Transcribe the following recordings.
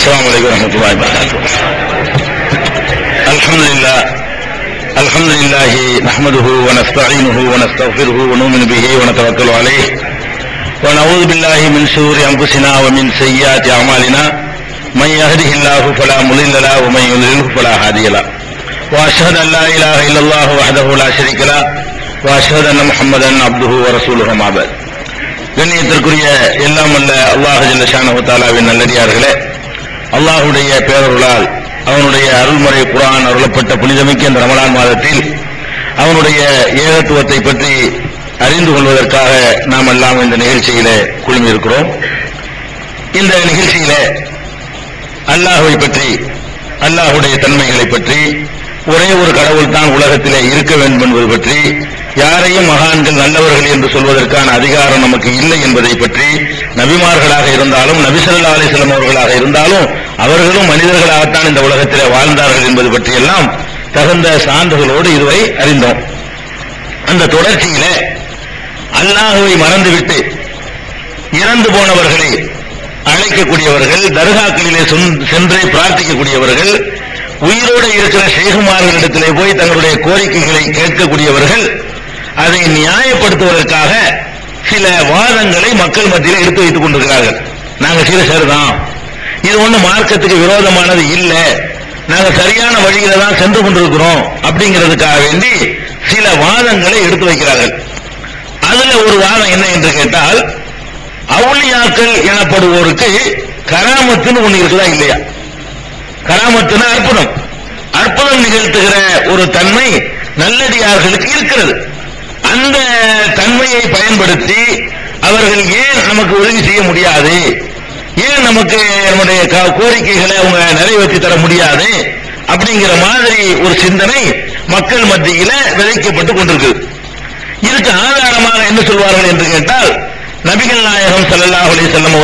السلام عليكم ورحمة الله وبركاته. الحمد لله نحمده ونستعينه ونستغفره ونؤمن به ونتوكل عليه ونعوذ بالله من شرور أنفسنا ومن سيئات أعمالنا من يهده الله فلا مضل له ومن يضلل فلا هادي له وأشهد أن لا إله إلا الله وحده لا شريك له وأشهد أن محمدا عبده ورسوله ما بعد. கண்ணியத்திற்குரிய எல்லாம் அல்ல அல்லாஹ் ஜல்ல ஷானஹு தஆலாவின் நல்லடியார்களே, அல்லாஹ்வுடைய பேரருளால் அவனுடைய அருள்முறை குர்ஆன் அருளப்பட்ட புனிதமிக்க இந்த ரமலான் மாதத்தில் அவனுடைய ஏகத்துவத்தை பற்றி அறிந்து கொள்வதற்காக நாம் எல்லாம் இந்த நிகழ்ச்சியிலே குழுமியிருக்கிறோம். இந்த நிகழ்ச்சியிலே அல்லாஹ்வை பற்றி, அல்லாஹ்வுடைய தன்மைகளை பற்றி, ஒரே ஒரு கடவுள் தான் உலகத்திலே இருக்க வேண்டும் என்பது பற்றி, யாரையும் மகான்கள் நல்லவர்கள் என்று சொல்வதற்கான அதிகாரம் நமக்கு இல்லை என்பதை பற்றி, நபிமார்களாக இருந்தாலும் நபி ஸல்லல்லாஹு அலைஹி வஸல்லம் அவர்களாக இருந்தாலும் அவர்களும் மனிதர்களாகத்தான் இந்த உலகத்திலே வாழ்ந்தார்கள் என்பது பற்றி எல்லாம் தகுந்த சான்றுகளோடு இதுவரை அறிந்தோம். அந்த தொடர்ச்சியிலே அல்லாஹ்வை மறந்துவிட்டு இறந்து போனவர்களை அழைக்கக்கூடியவர்கள், தர்காக்களிலே சென்று பிரார்த்திக்கக்கூடியவர்கள், உயிரோடு இருக்கிற ஷேகுமார்களிடத்திலே போய் தங்களுடைய கோரிக்கைகளை கேட்கக்கூடியவர்கள், அதை நியாயப்படுத்துவதற்காக சில வாதங்களை மக்கள் மத்தியில் எடுத்து வைத்துக் கொண்டிருக்கிறார்கள். நாங்க சரிதான், இது ஒண்ணு மார்க்கத்துக்கு விரோதமானது இல்ல, நாங்க சரியான வழியில தான் சென்று கொண்டிருக்கிறோம் அப்படிங்கிறதுக்காக வேண்டி சில வாதங்களை எடுத்து வைக்கிறார்கள். அதுல ஒரு வாதம் என்ன என்று கேட்டால், அவுலியாக்கள் எனப்படுவோருக்கு கராமத்துன்னு ஒண்ணு இருக்குதா இல்லையா? கராமத்துனா அற்புதம், அற்புதம் நிகழ்த்துகிற ஒரு தன்மை நல்லடியார்களுக்கு இருக்கிறது. அந்த தன்மையை பயன்படுத்தி அவர்கள் ஏன் நமக்கு உதவி செய்ய முடியாது, ஏன் நமக்கு நம்முடைய கோரிக்கைகளை அவங்க நிறைவேற்றி தர முடியாது அப்படிங்கிற மாதிரி ஒரு சிந்தனை மக்கள் மத்தியில விதைக்கப்பட்டு கொண்டிருக்கு. இதுக்கு ஆதாரமாக என்ன சொல்வார்கள் என்று கேட்டால், நபிகள் நாயகம் ஸல்லல்லாஹு அலைஹி வஸல்லம்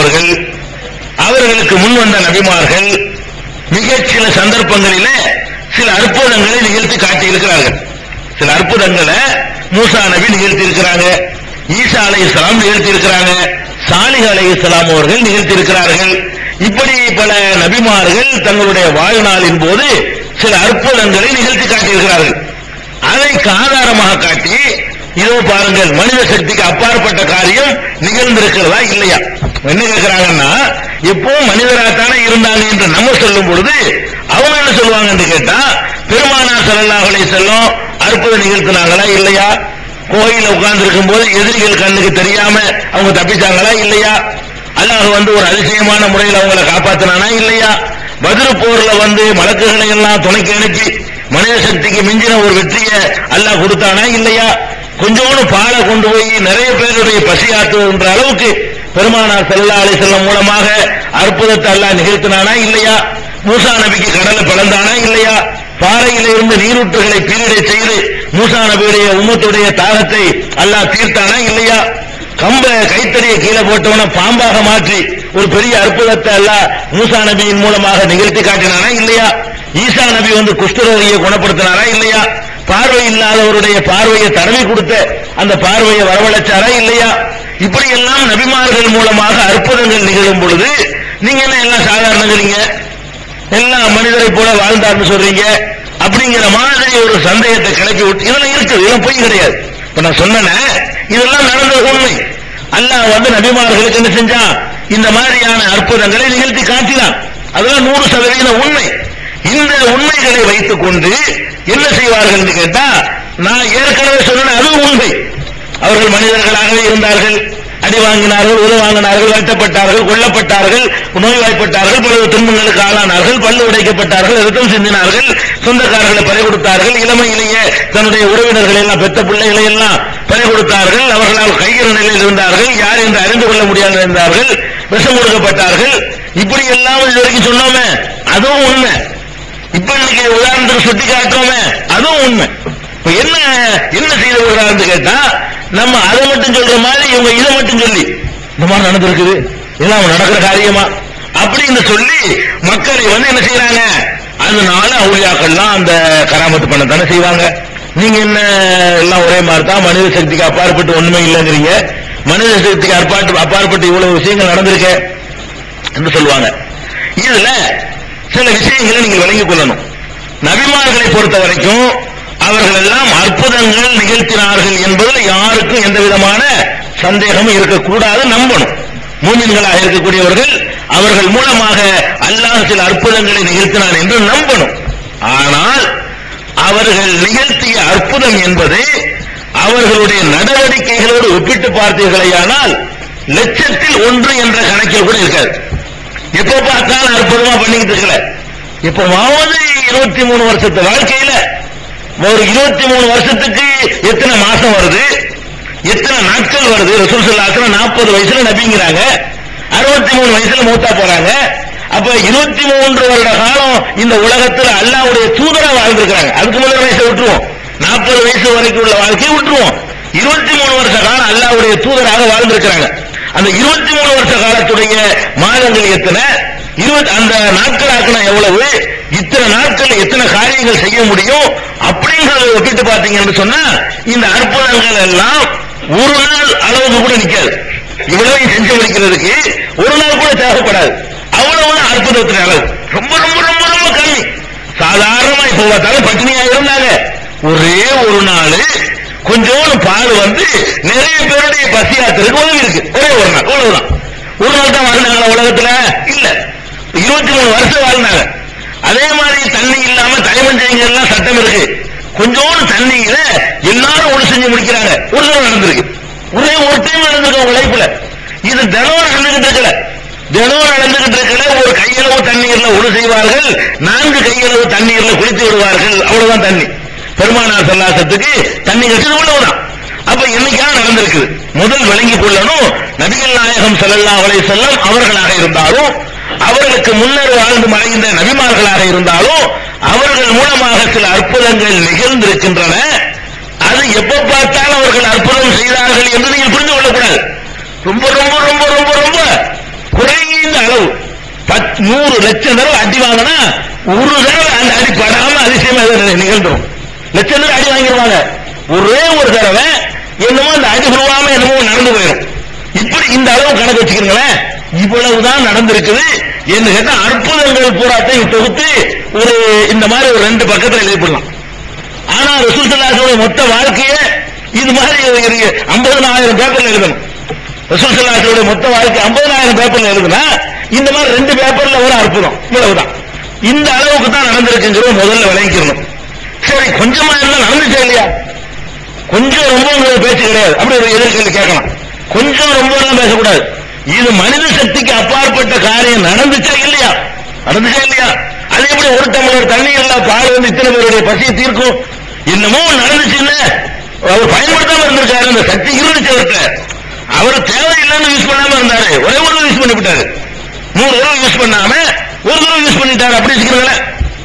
அவர்களுக்கு முன் வந்த நபிமார்கள் மிகச் சில சந்தர்ப்பங்களிலே சில அற்புதங்களை நிகழ்த்தி காட்டியிருக்கிறார்கள். சில அற்புதங்களை மூசா நபி நிகழ்த்தி இருக்கிறாங்க, ஈசா அலைஹிஸ்ஸலாம் நிகழ்த்தி இருக்கிறாங்க, சாலிஹ் அலைஹிஸ்ஸலாம் அவர்கள் நிகழ்த்தி இருக்கிறார்கள். இப்படி பல நபிமார்கள் தங்களுடைய வாழ்நாளின் போது சில அற்புதங்களை நிகழ்த்தி காட்டியிருக்கிறார்கள். அதை ஆதாரமாக காட்டி, இதோ பாருங்கள், மனித சக்திக்கு அப்பாற்பட்ட காரியம் நிகழ்ந்திருக்கிறதா இல்லையா? என்ன கேட்கிறாங்கன்னா, எப்பவும் மனிதராகத்தானே இருந்தாங்க என்று நம்ம சொல்லும் பொழுது அவங்க என்ன சொல்லுவாங்க என்று கேட்டா, பெருமானார் ஸல்லல்லாஹு அலைஹி வஸல்லம் அற்புதம் நிகழ்த்தினாங்களா இல்லையா? கோயில உட்கார்ந்து இருக்கும் போது எதிரிகள் கண்ணுக்கு தெரியாம அவங்க தப்பிச்சாங்களா இல்லையா? அல்லாஹ் ஒரு அதிசயமான முறையில் அவங்களை காப்பாத்தினானா இல்லையா? பத்ர் போர்ல மலக்குகளை எல்லாம் துணைக்கு அனுப்பி மனித சக்திக்கு மிஞ்சின ஒரு வெற்றியை அல்லாஹ் கொடுத்தானா இல்லையா? கொஞ்சோண்டு பாலை கொண்டு போய் நிறைய பேருடைய பசியாற்றுகின்ற அளவுக்கு பெருமானார் ஸல்லல்லாஹு அலைஹி வஸல்லம் மூலமாக அற்புதத்தை அல்லாஹ் நிகழ்த்தினானா இல்லையா? மூசா நபிக்கு கடலை பிளந்தானா இல்லையா? பாறையில இருந்து நீரூற்றுகளை பீரிடை செய்து மூசா நபியுடைய உம்மத்துடைய தாகத்தை அல்லாஹ் தீர்த்தானா இல்லையா? கம்ப கைத்தறியை கீழே போட்டவன பாம்பாக மாற்றி ஒரு பெரிய அற்புதத்தை அல்லாஹ் மூசா நபியின் மூலமாக நிகழ்த்தி காட்டினானா இல்லையா? ஈசா நபி குஷ்டரோகியை குணப்படுத்தினாரா இல்லையா? பார்வை இல்லாதவருடைய பார்வையை தடவி கொடுத்த அந்த பார்வையை வரவழைச்சாரா இல்லையா? இப்படி எல்லாம் நபிமார்கள் மூலமாக அற்புதங்கள் நிகழும் பொழுது நீங்க என்ன எல்லாம் சாதாரணங்கிறீங்க, எல்லாம் மனிதரை போல வாழ்ந்தார்னு சொல்றீங்க அப்படிங்கிற மாதிரி ஒரு சந்தேகத்தை கிளப்பி விட்டு, இதெல்லாம் இருக்குது, இதெல்லாம் பொய் கிடையாது. இப்ப நான் சொன்னேன், இதெல்லாம் நடந்தது உண்மை. அல்லாஹ் நபிமார்களுக்கு என்ன செஞ்சான், இந்த மாதிரியான அற்புதங்களை நிகழ்த்தி காட்டினான். அதெல்லாம் 100% உண்மை. இந்த உண்மைகளை வைத்துக் கொண்டு என்ன செய்வார்கள் என்று கேட்டா, நான் ஏற்கனவே சொன்னேன், அது உண்மை. அவர்கள் மனிதர்களாகவே இருந்தார்கள், அடி வாங்கினார்கள், உதவி வாங்கினார்கள், வெட்டப்பட்டார்கள், கொல்லப்பட்டார்கள், நோய்வாய்ப்பட்டார்கள், பல துன்பங்களுக்கு ஆளானார்கள், பல்லு உடைக்கப்பட்டார்கள், ரத்தம் சிந்தினார்கள், சொந்தக்காரர்களை பறி கொடுத்தார்கள், இளமையிலேயே தன்னுடைய உறவினர்களை எல்லாம், பெற்ற பிள்ளைகளை எல்லாம் பறி கொடுத்தார்கள், அவர்களால் கையிற நிலையில் இருந்தார்கள், யார் என்று அறிந்து கொள்ள முடியாது இருந்தார்கள், விஷம் கொடுக்கப்பட்டார்கள். இப்படி எல்லாம் இதுவரைக்கும் சொன்னோமே, அதுவும் உண்மை. இப்ப இன்னைக்கு உதாரணத்துக்கு சுட்டி காட்டுறோமே, அதுவும் உண்மை. என்ன என்ன செய்து விடுறாருன்னு கேட்டா, நம்ம அதை மட்டும் சொல்ற மாதிரி இவங்க இதை மட்டும் சொல்லி இந்த மாதிரி நடந்திருக்குது, இதெல்லாம் நடக்கிற காரியமா அப்படின்னு சொல்லி மக்களை என்ன செய்யறாங்க, அதனால அவுலியாக்கள்லாம் அந்த கராமத்து பண்ணத்தானே செய்வாங்க. நீங்க என்ன எல்லாம் ஒரே மாதிரி தான், மனித சக்திக்கு அப்பாற்பட்டு ஒண்ணுமே இல்லைங்கிறீங்க, மனித சக்திக்கு அப்பாற்பட்டு இவ்வளவு விஷயங்கள் நடந்திருக்க என்று சொல்லுவாங்க. இதுல சில விஷயங்களை நீங்கள் விளங்கிக் கொள்ளணும். நபிமார்களை பொறுத்த வரைக்கும் அவர்கள் எல்லாம் அற்புதங்கள் நிகழ்த்தினார்கள் என்பதில் யாருக்கும் எந்த விதமான சந்தேகமும் இருக்கக்கூடாது, நம்பணும். மூமின்களாக இருக்கக்கூடியவர்கள் அவர்கள் மூலமாக அல்லாஹ் சில அற்புதங்களை நிகழ்த்தினான் என்று நம்பணும். ஆனால் அவர்கள் நிகழ்த்திய அற்புதம் என்பது அவர்களுடைய நடவடிக்கைகளோடு ஒப்பிட்டு பார்த்தீர்களேயானால் லட்சத்தில் ஒன்று என்ற கணக்கில் கூட இருக்காது. எப்ப பார்த்தாலும் அற்புதமா பண்ணிக்கிட்டு இருக்கல. எப்பவாவது 23 வருஷத்து வாழ்க்கையில ஒரு 23 வருஷத்துக்கு எத்தனை மாசம் வருது, எத்தனை நாட்கள் வருது? ரசூல் ஸல்லல்லாஹு அலைஹி வஸல்லம் 40 வயசுல நபிங்கிறாங்க, 63 வயசுல மூத்தா போறாங்க. அப்ப 23 வருட காலம் இந்த உலகத்தில் அல்லாஹ்வுடைய தூதரா வாழ்ந்திருக்கிறாங்க. அதுக்கு முதல் வயசை விட்டுருவோம், 40 வயசு வரைக்கும் உள்ள வாழ்க்கையை விட்டுருவோம். 23 வருஷ காலம் அல்லாஹ்வுடைய தூதராக வாழ்ந்திருக்கிறாங்க. அந்த 23 வருஷ காலத்துடைய மாதங்கள் எத்தனை, அந்த நாட்கள் ஆக்கினா எவ்வளவு, இத்தனை நாட்கள் எத்தனை காரியங்கள் செய்ய முடியும் அப்படிங்கறத ஒப்பிட்டு பார்த்தீங்கன்னு சொன்னா இந்த அற்புதங்கள் எல்லாம் ஒரு நாள் அளவுக்கு கூட நிக்காது. இவ்வளவு செஞ்சு முடிக்கிறதுக்கு ஒரு நாள் கூட தேவைப்படாது. அவ்வளவுதான் அற்புதத்தின் அளவு. ரொம்ப ரொம்ப ரொம்ப ரொம்ப கம்மி. சாதாரணமா இப்ப பார்த்தாலும் பட்டினியா இருந்தாங்க, ஒரே ஒரு நாள் கொஞ்சோண்டு பால் வந்து நிறைய பேருடைய பசியாத்திற்கு உதவி இருக்கு. ஒரே ஒரு நாள், அவ்வளவுதான். ஒரு நாள் தான் வாழ்ந்தாங்களா உலகத்துல? இல்ல, 23 வருஷம் வாழ்ந்தாங்க. அதே மாதிரி தண்ணி இல்லாம தலைமஞ்சைங்க எல்லாம் சட்டம் இருக்கு. கொஞ்சோண்டு தண்ணியில எல்லாரும் ஒண்ணு செஞ்சு முடிக்கிறாங்க. ஒரு தடவை நடந்திருக்கு, ஒரே ஒரு டைம் நடந்திருக்கு உங்க லைஃப்ல. இது தினம் நடந்துகிட்டு இருக்கல, தினம் நடந்துகிட்டு இருக்கல. ஒரு கையளவு தண்ணீர்ல ஒழு செய்வார்கள், 4 கையளவு தண்ணீர்ல குளித்து விடுவார்கள், அவ்வளவுதான் தண்ணி. பெருமானார் சல்லாசத்துக்கு தண்ணி கட்டது அவ்வளவுதான். அப்ப என்னைக்காக நடந்திருக்குது. முதல் விளங்கிக் கொள்ளணும், நபிகள் நாயகம் ஸல்லல்லாஹு அலைஹி வஸல்லம் அவர்களாக இருந்தாலும் அவர்களுக்கு முன்னர் வாழ்ந்து மறைந்த நபிமார்களாக இருந்தாலும் அவர்கள் மூலமாக சில அற்புதங்கள் நிகழ்ந்திருக்கின்றன. அது எப்ப பார்த்தாலும் அவர்கள் அற்புதம் செய்தார்கள் என்று நீங்கள் புரிந்து கொள்ளக்கூடாது. ரொம்ப ரொம்ப ரொம்ப ரொம்ப ரொம்ப குறைந்த அளவு 100 லட்சம் தடவை அடி வாங்கினா ஒரு தடவை அந்த அடி படாம அதிசயமா நிகழ்ந்துடும். லட்சம் தடவை அடி வாங்கிடுவாங்க, ஒரே ஒரு தடவை என்னமோ அந்த அடி விழுவாம என்னமோ நடந்து போயிடும். இப்படி இந்த அளவு கணக்கு வச்சுக்கிறீங்களேன், இவ்வளவுதான் நடந்திருக்குது என்று கேட்டா அற்புதங்கள் பூராத்தையும் தொகுத்து ஒரு இந்த மாதிரி ஒரு 2 பக்கத்தில் எழுதிப்படலாம். ஆனா ரசூல் ஸல்லல்லாஹு அலைஹி வஸல்லம் மொத்த வாழ்க்கையை இது மாதிரி 50,000 பேப்பர்ல எழுதணும். ரசூல் ஸல்லல்லாஹு அலைஹி வஸல்லம் மொத்த வாழ்க்கை 50,000 பேப்பர்ல எழுதுனா இந்த மாதிரி 2 பேப்பர்ல ஒரு அற்புதம், இவ்வளவுதான். இந்த அளவுக்கு தான் நடந்திருக்குங்கிறத முதல்ல விளங்கிக்கணும். சரி, கொஞ்சமா இருந்தா நடந்துச்சா இல்லையா? கொஞ்சம் ரொம்ப பேச்சு கிடையாது. அப்படி ஒரு எதிர்கேள்வி கேட்கலாம். கொஞ்சம் ரொம்ப எல்லாம் பேசக்கூடாது. இது மனித சக்திக்கு அப்பாற்பட்ட காரியம் நடந்துச்சா இல்லையா? நடந்துச்சா இல்லையா? அது எப்படி ஒரு டம்ளர் தண்ணீர்ல பால் வந்து இத்தனை பேருடைய பசியை தீர்க்கும்? என்னமோ நடந்துச்சுன்னு அவர் பயன்படுத்தாம இருந்திருக்காரு. அந்த சக்தி இருந்துச்சு அவர்கிட்ட. அவர் தேவையில்லாம யூஸ் பண்ணாம இருந்தாரு, ஒரே ஒரு யூஸ் பண்ணி விட்டாரு. 100 தடவை யூஸ் பண்ணாம ஒரு தடவை யூஸ் பண்ணிட்டாரு. அப்படி வச்சுக்கிறீங்களா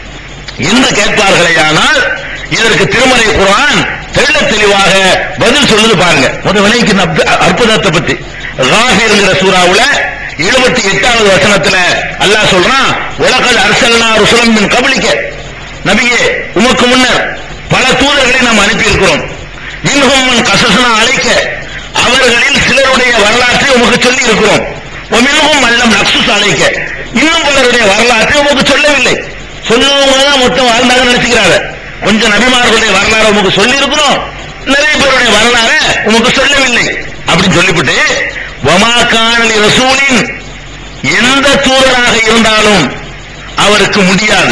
என்று கேட்பார்களே. ஆனால் இதற்கு திருமறை குர்ஆன் தெள்ள தெளிவாக பதில் சொல்லுது பாருங்க. முதல் விளைக்கிற அற்புதத்தை பத்தி காஃபிர்ங்கிற சூராவுல 78வது வசனத்துல அல்லாஹ் சொல்றான், உலகல் அர்சல்னா ருசுலம் மின் கப்லிக, நபியே உமக்கு முன்னர் பல தூதர்களை நாம் அனுப்பி இருக்கிறோம். மின்ஹும் மன் கஸஸ்னா அலைக்க, அவர்களில் சிலருடைய வரலாற்றை உமக்கு சொல்லி இருக்கிறோம். மின்ஹும் மல்லம் நக்ஸுஸ் அலைக்க, இன்னும் பலருடைய வரலாற்றை உமக்கு சொல்லவில்லை. சொன்னவங்க தான் மொத்தம் வாழ்ந்தாங்க நினைச்சுக்கிறாங்க. கொஞ்சம் நபிமார்களுடைய வரலாறு உமக்கு சொல்லி இருக்கிறோம், நிறைய பேருடைய வரலாறு உமக்கு சொல்லவில்லை அப்படின்னு சொல்லிவிட்டு, வமா கான ரசூலின், எந்த தூதராக இருந்தாலும் அவருக்கு முடியாது,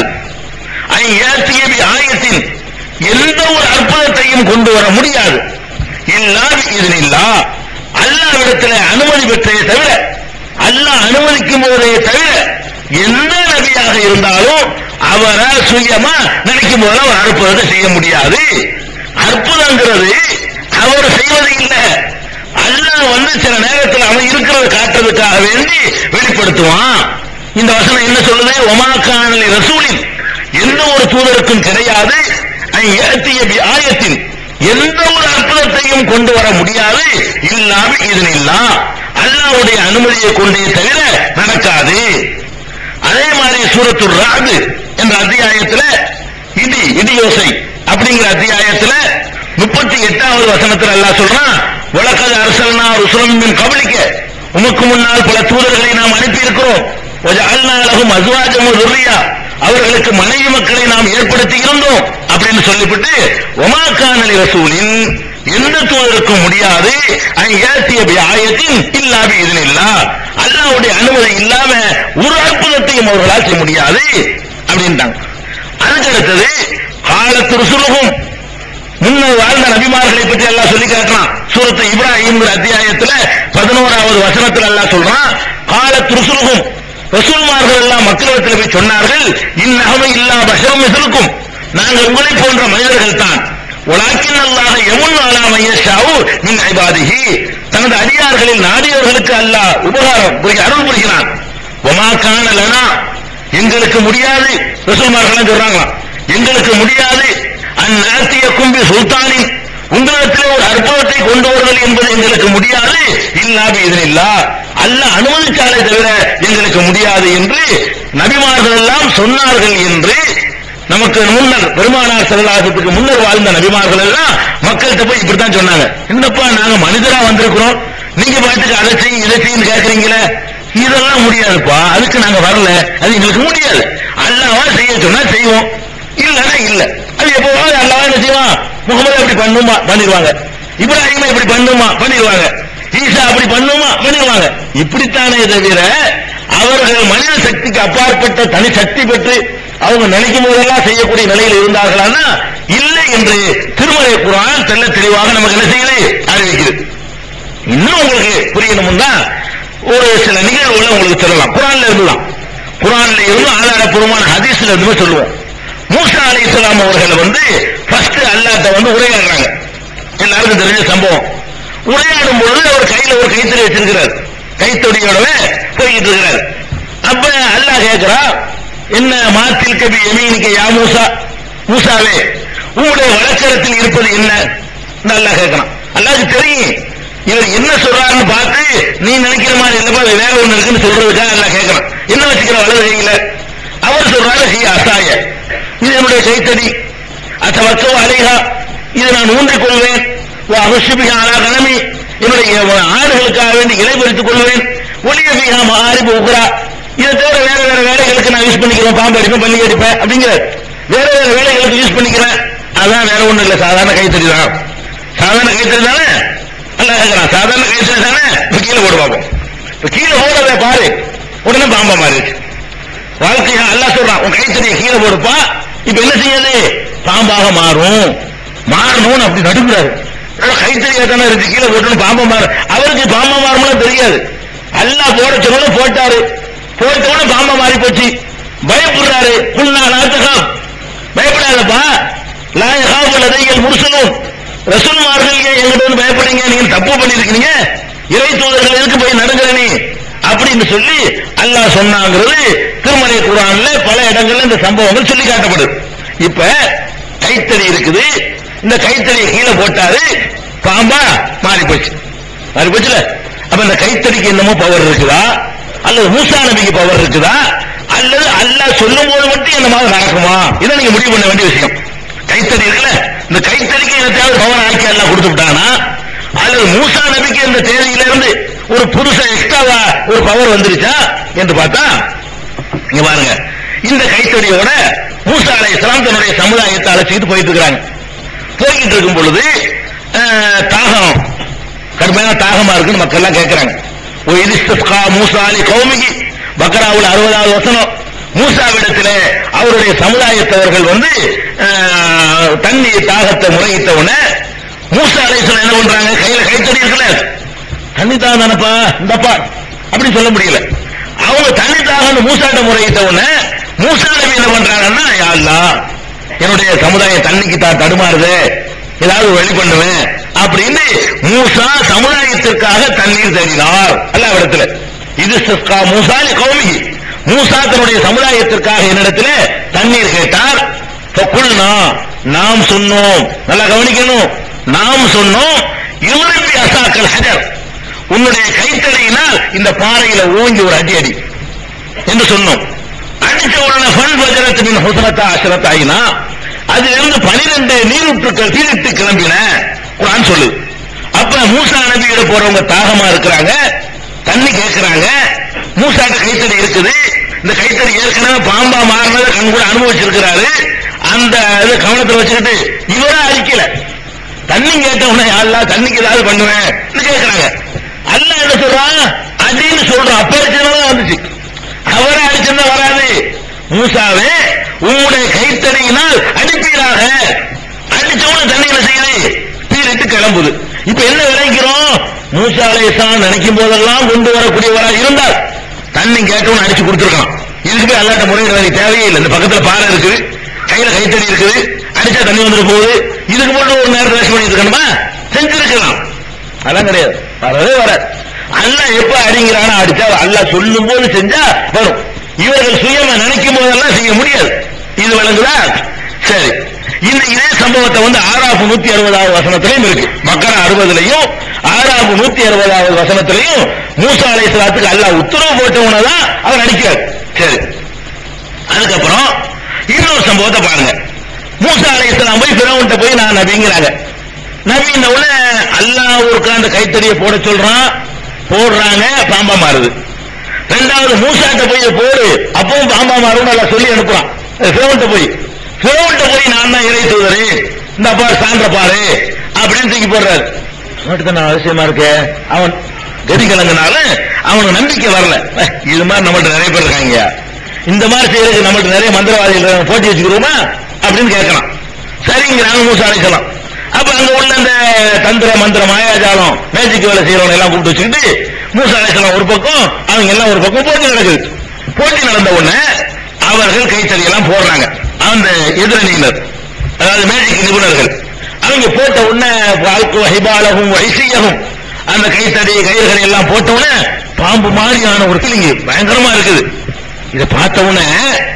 ஆயத்தின் எந்த ஒரு அற்புதத்தையும் கொண்டு வர முடியாது. இல்லாது இதனில்லா, அல்லாஹ்விடத்தில் அனுமதி பெற்றே தவிர, அல்லாஹ் அனுமதிக்கும் போதே தவிர எந்த நபியாக இருந்தாலும் அவரால் சுயமா நினைக்கும் போது அவர் அற்புதத்தை செய்ய முடியாது. அற்புதங்கிறது அவர் செய்வது இல்லை, அல்லாஹ் வந்து சில நேரத்தில் அவன் இருக்கிறத காட்டுறதுக்காக வேண்டி வெளிப்படுத்துவான். இந்த வசனம் என்ன சொல்லுது? வமா கான ரசூலின், எந்த ஒரு தூதருக்கும் கிடையாது, ஆயத்தின் எந்த ஒரு அற்புதத்தையும் கொண்டு வர முடியாது. இல்லாம இதனில்லா, அல்லாஹ்வுடைய அனுமதியை கொண்டே தவிர நடக்காது. அதே மாதிரி சூரத்துர் ராத் என்ற அத்தியாயத்துல இடியோசை அப்படிங்கிற அத்தியாயத்துல 38வது வசனத்தில் அல்லாஹ் சொல்றான், வலகத் அர்சல்னா ருசுலம் மின் கப்லிக, உமக்கு முன்னால் பல தூதர்களை நாம் அனுப்பி இருக்கிறோம். வஜஅல்னா லஹும் அஸ்வாஜம் வ ذُرِّيَّةً அவர்களுக்கு மனைவி மக்களை நாம் ஏற்படுத்தி இருந்தோம் அப்படின்னு சொல்லிவிட்டு வமா கான லிரசூலின் எந்த தூதருக்கும் முடியாது ஐயாத்திய பிஆயத்தின் இல்லா பிஇذنில்லாஹ் அல்லாஹ்வுடைய அனுமதி இல்லாம ஒரு அற்புதத்தையும் அவர்களால் செய்ய முடியாது அப்படின்றாங்க. அதுக்கு அடுத்தது காலத்து ருசுலுஹும் முன்னர் வாழ்ந்த நபிமார்களை பற்றி அல்லாஹ் சொல்லி காட்டுறான். சூரத்து இப்ராஹிம் அத்தியாயத்துல 11வது வசனத்துல அல்லாஹ் சொல்றான், காலத்து ருசுலுஹும் ரசூல்மார்கள் எல்லாம் மக்களிடத்தில் போய் சொன்னார்கள், இன்னஹும் இல்லா பஷரும் மிஸ்லுக்கும் நாங்கள் உங்களை போன்ற மனிதர்கள் தான். வலாக்கின் அல்லாஹ் யமுன்னு அலா மன் யஷாஉ மின் இபாதிஹி தனது அடியார்களில் நாடியவர்களுக்கு அல்லாஹ் உபகாரம் அருள் புரிகிறான். வமா கான லனா எங்களுக்கு முடியாது, ரசூல்மார்கள் சொல்றாங்க எங்களுக்கு முடியாது, அந்நாத்தியக்கும் பி சுல்தானின் உங்களிடத்தில் ஒரு அற்புதத்தை கொண்டு வருதல் என்பது எங்களுக்கு முடியாது, இல்லா பிஇذنில்லாஹ் அல்லாஹ் அனுமதிச்சாலே தவிர எங்களுக்கு முடியாது என்று நபிமார்கள் எல்லாம் சொன்னார்கள் என்று நமக்கு முன்னர் பெருமானார் ஸல்லல்லாஹு அலைஹி வஸல்லம் முன்னர் வாழ்ந்த நபிமார்கள் எல்லாம் மக்கள்கிட்ட போய் இப்படித்தான் சொன்னாங்க. என்னப்பா நாங்க மனிதரா வந்திருக்கிறோம், நீங்க பாட்டுக்கு அதை செய்யும் இதை செய்யும் கேட்கறீங்களே, இதெல்லாம் முடியாதுப்பா, அதுக்கு நாங்க வரல, அது எங்களுக்கு முடியாது. அல்லாஹ்வா செய்ய சொன்னா செய்வோம், இல்லன்னா இல்ல. அது எப்போவாது அல்லாஹ் என்ன செய்வான், முகமது அப்படி பண்ணுமா பண்ணிடுவாங்க, இப்ராஹிம் இப்படி பண்ணுமா பண்ணிடுவாங்க, ஈசா அப்படி பண்ணுமா பண்ணிடுவாங்க. இப்படித்தானே தவிர அவர்கள் மனித சக்திக்கு அப்பாற்பட்ட தனி சக்தி பெற்று அவங்க நினைக்கும் போதெல்லாம் செய்யக்கூடிய நிலையில் இருந்தார்களானா இல்லை என்று திருமறை குர்ஆன் தெள்ள தெளிவாக நமக்கு என்ன செய்யுது அறிவிக்கிறது. இன்னும் உங்களுக்கு புரியணும்னா ஒரு சில நிகழ்வுகளை உங்களுக்கு சொல்லலாம். குர்ஆன்ல இருந்துதான், குர்ஆன்ல இருந்து ஆதாரப்பூர்வமான ஹதீஸ்ல இருந்து சொல்லுவோம். மூசா அலைஹிஸ்ஸலாம் அவர்கள் ஃபர்ஸ்ட் அல்லாஹ்ட்ட உரையாடுறாங்க. எல்லாருக்கும் தெரிஞ்ச சம்பவம். உரையாடும் பொழுது அவர் கையில ஒரு கைத்தறி வச்சிருக்கிறார், கைத்தொடியோடவே போய்கிட்டு இருக்கிறார். அப்ப அல்லாஹ் கேட்கிறா, என்ன மாத்தில் கபி யமீனிக்க யா மூசா, மூசாவே உங்களுடைய வலக்கரத்தில் இருப்பது என்ன அல்லாஹ் கேட்கிறான். அல்லாஹ்க்கு தெரியும் இவர் என்ன சொல்றாருன்னு பார்த்து நீ நினைக்கிற மாதிரி இல்லப்பா வேற ஒண்ணு இருக்குன்னு சொல்றதுக்காக அல்லாஹ் கேட்கிறான். என்ன வச்சுக்கிற வலது கையில? அவர் சொல்றாரு ஹி அசாய, இது என்னுடைய கைத்தடி, அத்தவக்கோ அலைஹா இதை நான் ஊன்றிக் கொள்வேன், அஹுஷுபிஹா அலா கனமி என்னுடைய ஆடுகளுக்காக வேண்டி இலை பறித்துக் கொள்வேன், ஒலியபிஹா மஆரிபு உக்ரா இதை தவிர வேற வேற வேலைகளுக்கு நான் யூஸ் பண்ணிக்கிறேன், பாம்பு அடிப்பேன் பள்ளி அடிப்பேன் அப்படிங்கிற வேற வேற வேலைகளுக்கு யூஸ் பண்ணிக்கிறேன். அதான் வேற ஒண்ணு இல்ல, சாதாரண கைத்தறி தான். சாதாரண கைத்தறி தானே அல்லாஹ் கேட்கிறான், சாதாரண கைத்தறி தானே, இப்ப கீழே போடு பார்ப்போம். இப்ப கீழே போடுறத பாரு, உடனே பாம்பா மாறிடுச்சு. வாழ்க்கையா அல்லாஹ் சொல்றான் உன் கைத்தறியை கீழே போடுப்பா, இப்ப என்ன செய்யாது பாம்பாக மாறும். மாறணும்னு அப்படி நடுக்கிறாரு, கைத்தறியா தானே இருக்கு கீழே போட்டு பாம்பா மாறு. அவருக்கு பாம்பா மாறும்லாம் தெரியாது. அல்லாஹ் போட சொன்ன போட்டாரு, போட்டோட பாம்பா மாறி போச்சு. பயப்படுறாரு, குல்னா லா தகாப் பயப்படாதப்பா, லா யகாபு லதையல் முர்சலூன் ரசூல்மார்கள் எங்கிட்ட பயப்படுறீங்க, நீங்க தப்பு பண்ணிருக்கீங்க, இறை தூதர்கள் எதுக்கு போய் நடுங்கிற நீ அப்படின்னு சொல்லி அல்லாஹ் சொன்னாங்கிறது திருமறை குர்ஆன்ல பல இடங்கள்ல இந்த சம்பவங்கள் சொல்லி காட்டப்படுது. இப்ப கைத்தறி இருக்குது, இந்த கைத்தறியை கீழே போட்டாரு, பாம்பா மாறி போச்சு. மாறி போச்சுல. அப்ப இந்த கைத்தறிக்கு என்னமோ பவர் இருக்குதா, அல்லது மூசா நபிக்கு பவர் இருக்குதா, அல்லது அல்லாஹ் சொல்லும் போது மட்டும் இந்த மாதிரி நடக்குமா, இதை நீங்க முடிவு பண்ண வேண்டிய விஷயம். கைத்தறி இருக்குல்ல, இந்த கைத்தறிக்கு என்னத்தையாவது பவர் ஆக்கி அல்லாஹ் கொடுத்து விட்டானா, அல்லது மூசா நபிக்கு இந்த தேதியில இருந்து ஒரு புதுசா எக்ஸ்ட்ராவா ஒரு பவர் வந்துருச்சா என்று பார்த்தா இங்க பாருங்க, இந்த கைத்தறியோட மூசா அலைஹிஸ்ஸலாம் தன்னுடைய சமுதாயத்தை அழைச்சிட்டு போயிட்டு இருக்கிறாங்க. போய்கிட்டு இருக்கும் பொழுது தாகம், கடுமையான தாகமா இருக்குன்னு மக்கள் எல்லாம் கேட்கிறாங்க. மூசா அலி கௌமிகி பக்ராவுல் 60வது வசனம். மூசாவிடத்தில் அவருடைய சமுதாயத்தவர்கள் தண்ணீர் தாகத்தை முறையிட்டவுடனே மூசா அலைஹிஸ்ஸலாம் என்ன பண்றாங்க, கையில கைத்தறி இருக்குல்ல, தண்ணி தாகம் தானப்பா இந்தப்பா அப்படின்னு சொல்ல முடியல. அவங்க தண்ணி தாகம் மூசாட்ட முறையிட்டவுடனே மூசா நபி என்ன பண்றாங்கன்னா, யா அல்லாஹ் என்னுடைய சமுதாயம் தண்ணிக்கு தடுமாறுது, ஏதாவது வழி பண்ணுவேன் அப்படின்னு மூசா சமுதாயத்திற்காக தண்ணீர் தேடினார் அல்லாஹ்விடத்துல. இது மூசா கௌமிகி, மூசா தன்னுடைய சமுதாயத்திற்காக என்னிடத்துல தண்ணீர் கேட்டார். நாம் சொன்னோம், நல்லா கவனிக்கணும், நாம் சொன்னோம், யுரிபி அசாக்கல் ஹஜர் உன்னுடைய கைத்தறியினால் இந்த பாறையில ஓங்கி ஒரு அடி அடி என்று சொன்னோம். அடிச்ச உடனே ஃபன் வஜரத்தின் ஹுஸ்ரத்தா அஷ்ரத்தாயினா அதிலிருந்து 12 நீரூற்றுக்கள் தீரிட்டு கிளம்பின குர்ஆன் சொல்லு. அப்ப மூசா நபியிட போறவங்க தாகமா இருக்கிறாங்க, தண்ணி கேட்கிறாங்க, மூசாட்ட கைத்தறி இருக்குது, இந்த கைத்தறி ஏற்கனவே பாம்பா மாறினதை கண் கூட அனுபவிச்சிருக்கிறாரு. அந்த கவனத்தில் வச்சுக்கிட்டு இவரா அடிக்கல. தண்ணி கேட்டவனே அல்லாஹ் தண்ணிக்கு ஏதாவது பண்ணுவேன் கேட்கிறாங்க. அல்லாஹ் என்ன சொல்றான், அடின்னு சொல்றான். அப்ப அடிச்சதுனால வந்துச்சு, அவரை அடிச்சிருந்தா வராது. மூசாவே உங்களுடைய கைத்தறியினால் அடிப்பீராக. அடிச்சவன தண்ணி என்ன செய்யுது, பீரிட்டு கிளம்புது. இப்ப என்ன விளைக்கிறோம், மூசா அலைஹிஸ்ஸலாம் நினைக்கும் போதெல்லாம் கொண்டு வரக்கூடியவரா இருந்தால் தண்ணி கேட்டவன அடிச்சு கொடுத்துருக்கலாம். இதுக்கு அல்லாட்ட முறையிட தேவையே இல்லை. இந்த பக்கத்துல பாறை இருக்குது, கையில கைத்தறி இருக்குது, அடிச்சா தண்ணி வந்துட்டு போகுது. இதுக்கு மட்டும் ஒரு நேரம் வேஸ்ட் பண்ணிட்டு இருக்கணுமா, செஞ்சிருக்கலாம். அதெல்லாம் கிடையாது, வரவே வராது. அல்லாஹ் எப்ப அடிங்கிறானா அடிச்சா அல்லாஹ் சொல்லும் போது செஞ்சா வரும். இவர்கள் சுயமா நினைக்கும் போதெல்லாம் செய்ய முடியாது. இது விளங்குதா? சரி, இந்த இதே சம்பவத்தை ஆராஃப் 160வது வசனத்திலையும் இருக்கு. மக்கரா 60லையும் ஆராஃப் 160வது வசனத்திலையும் மூசா அலைஹிஸ்ஸலாத்துக்கு அல்லாஹ் உத்தரவு போட்டவனதான் அவர் அடிக்கிறார். சரி, அதுக்கப்புறம் இன்னொரு சம்பவத்தை பாருங்க. மூசா அலைஹிஸ்ஸலாம் போய் ஃபிரௌன்ட்ட போய் நான் நபிங்கிறாங்க. நபி இந்த உடனே அல்லாஹ் ஒரு அந்த கைத்தறியை போட சொல்றான், போடுறாங்க, பாம்பா மாறுது. ரெண்டாவது மூசாட்ட போய் போடு, அப்பவும் பாம்பா மாறும் நல்லா சொல்லி அனுப்புறான். ஃபிரௌன்ட்ட போய் நான் தான் இறை தூதரு, இந்த பாரு சான்ற பாரு அப்படின்னு தூக்கி போடுறாரு. அவனுக்கு நான் அவசியமா இருக்கு, அவன் கதி கலங்கினால அவனுக்கு நம்பிக்கை வரல. இது மாதிரி நம்மள்ட்ட நிறைய பேர் இருக்காங்க, இந்த மாதிரி செய்யறதுக்கு நம்மள்ட்ட நிறைய மந்திரவாதிகள் போட்டி வச்சுக்கிறோமா அப்படின்னு கேட்கலாம். சரிங்கிறாங்க மூசா அலைஹிஸ்ஸலாம். அப்ப அங்க உள்ள அந்த தந்திர மந்திர மாயாஜாலம் மேஜிக் வேலை செய்யறவங்க எல்லாம் கூப்பிட்டு வச்சுக்கிட்டு மூசா அலைஹிஸ்ஸலாம் ஒரு பக்கம், அவங்க எல்லாம் ஒரு பக்கம் போட்டி நடக்குது. போட்டி நடந்த உடனே அவர்கள் கைத்தறி எல்லாம் போடுறாங்க. அந்த எதிரணியினர், அதாவது மேஜிக் நிபுணர்கள், அவங்க போட்ட உடனே ஹிபாலகும் வைசியகும் அந்த கைத்தறி கயிறுகளை எல்லாம் போட்ட உடனே பாம்பு மாதிரியான ஒரு கிளிங்கி பயங்கரமா இருக்குது. இதை பார்த்த உடனே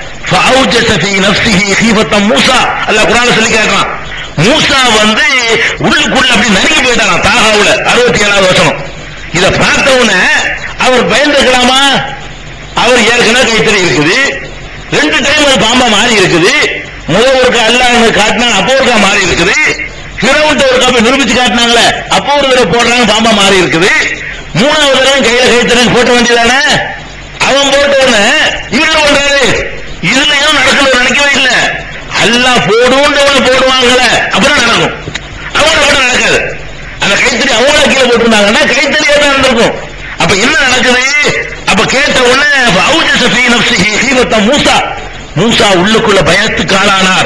மூசா அல்லாஹ் குர்ஆன்ல சொல்லி கேட்கிறான். மூசா உள்ளுக்குள்ள அப்படி நடுங்கி போயிட்டான். தாகாவுல 67வது வசனம். இதை பார்த்த உடனே அவர் பயந்துக்கலாமா? அவர் ஏற்கனவே கைத்தறி இருக்குது, 2 டைம் அது பாம்பா மாறி இருக்குது. முதல் ஒருக்கா அல்லாஹ் காட்டினா அப்போ ஒருக்கா மாறி இருக்குது. ஃபிரௌன்ட்ட ஒருக்கா போய் நிரூபிச்சு காட்டினாங்களே அப்போ ஒரு தடவை போடுறாங்க, பாம்பா மாறி இருக்குது. 3வது தடவை கையில கைத்தறி போட்ட வேண்டியதானே. அவன் போட்ட உடனே இவரு பண்றாரு, இதுலயும் நடக்கணும் நினைக்கவே இல்லை. அல்லாஹ் போடுவோன்றவனை போடுவாங்கல்ல, அப்புறம் நடக்கும். அவங்க மட்டும் நடக்காது. அந்த கைத்தறி அவங்கள கீழே போட்டிருந்தாங்கன்னா கைத்தறியா தான் நடந்திருக்கும். அப்ப என்ன நடக்குது? அப்ப கேட்ட உடனே மூசா மூசா உள்ளுக்குள்ள பயத்துக்கு ஆளானார்.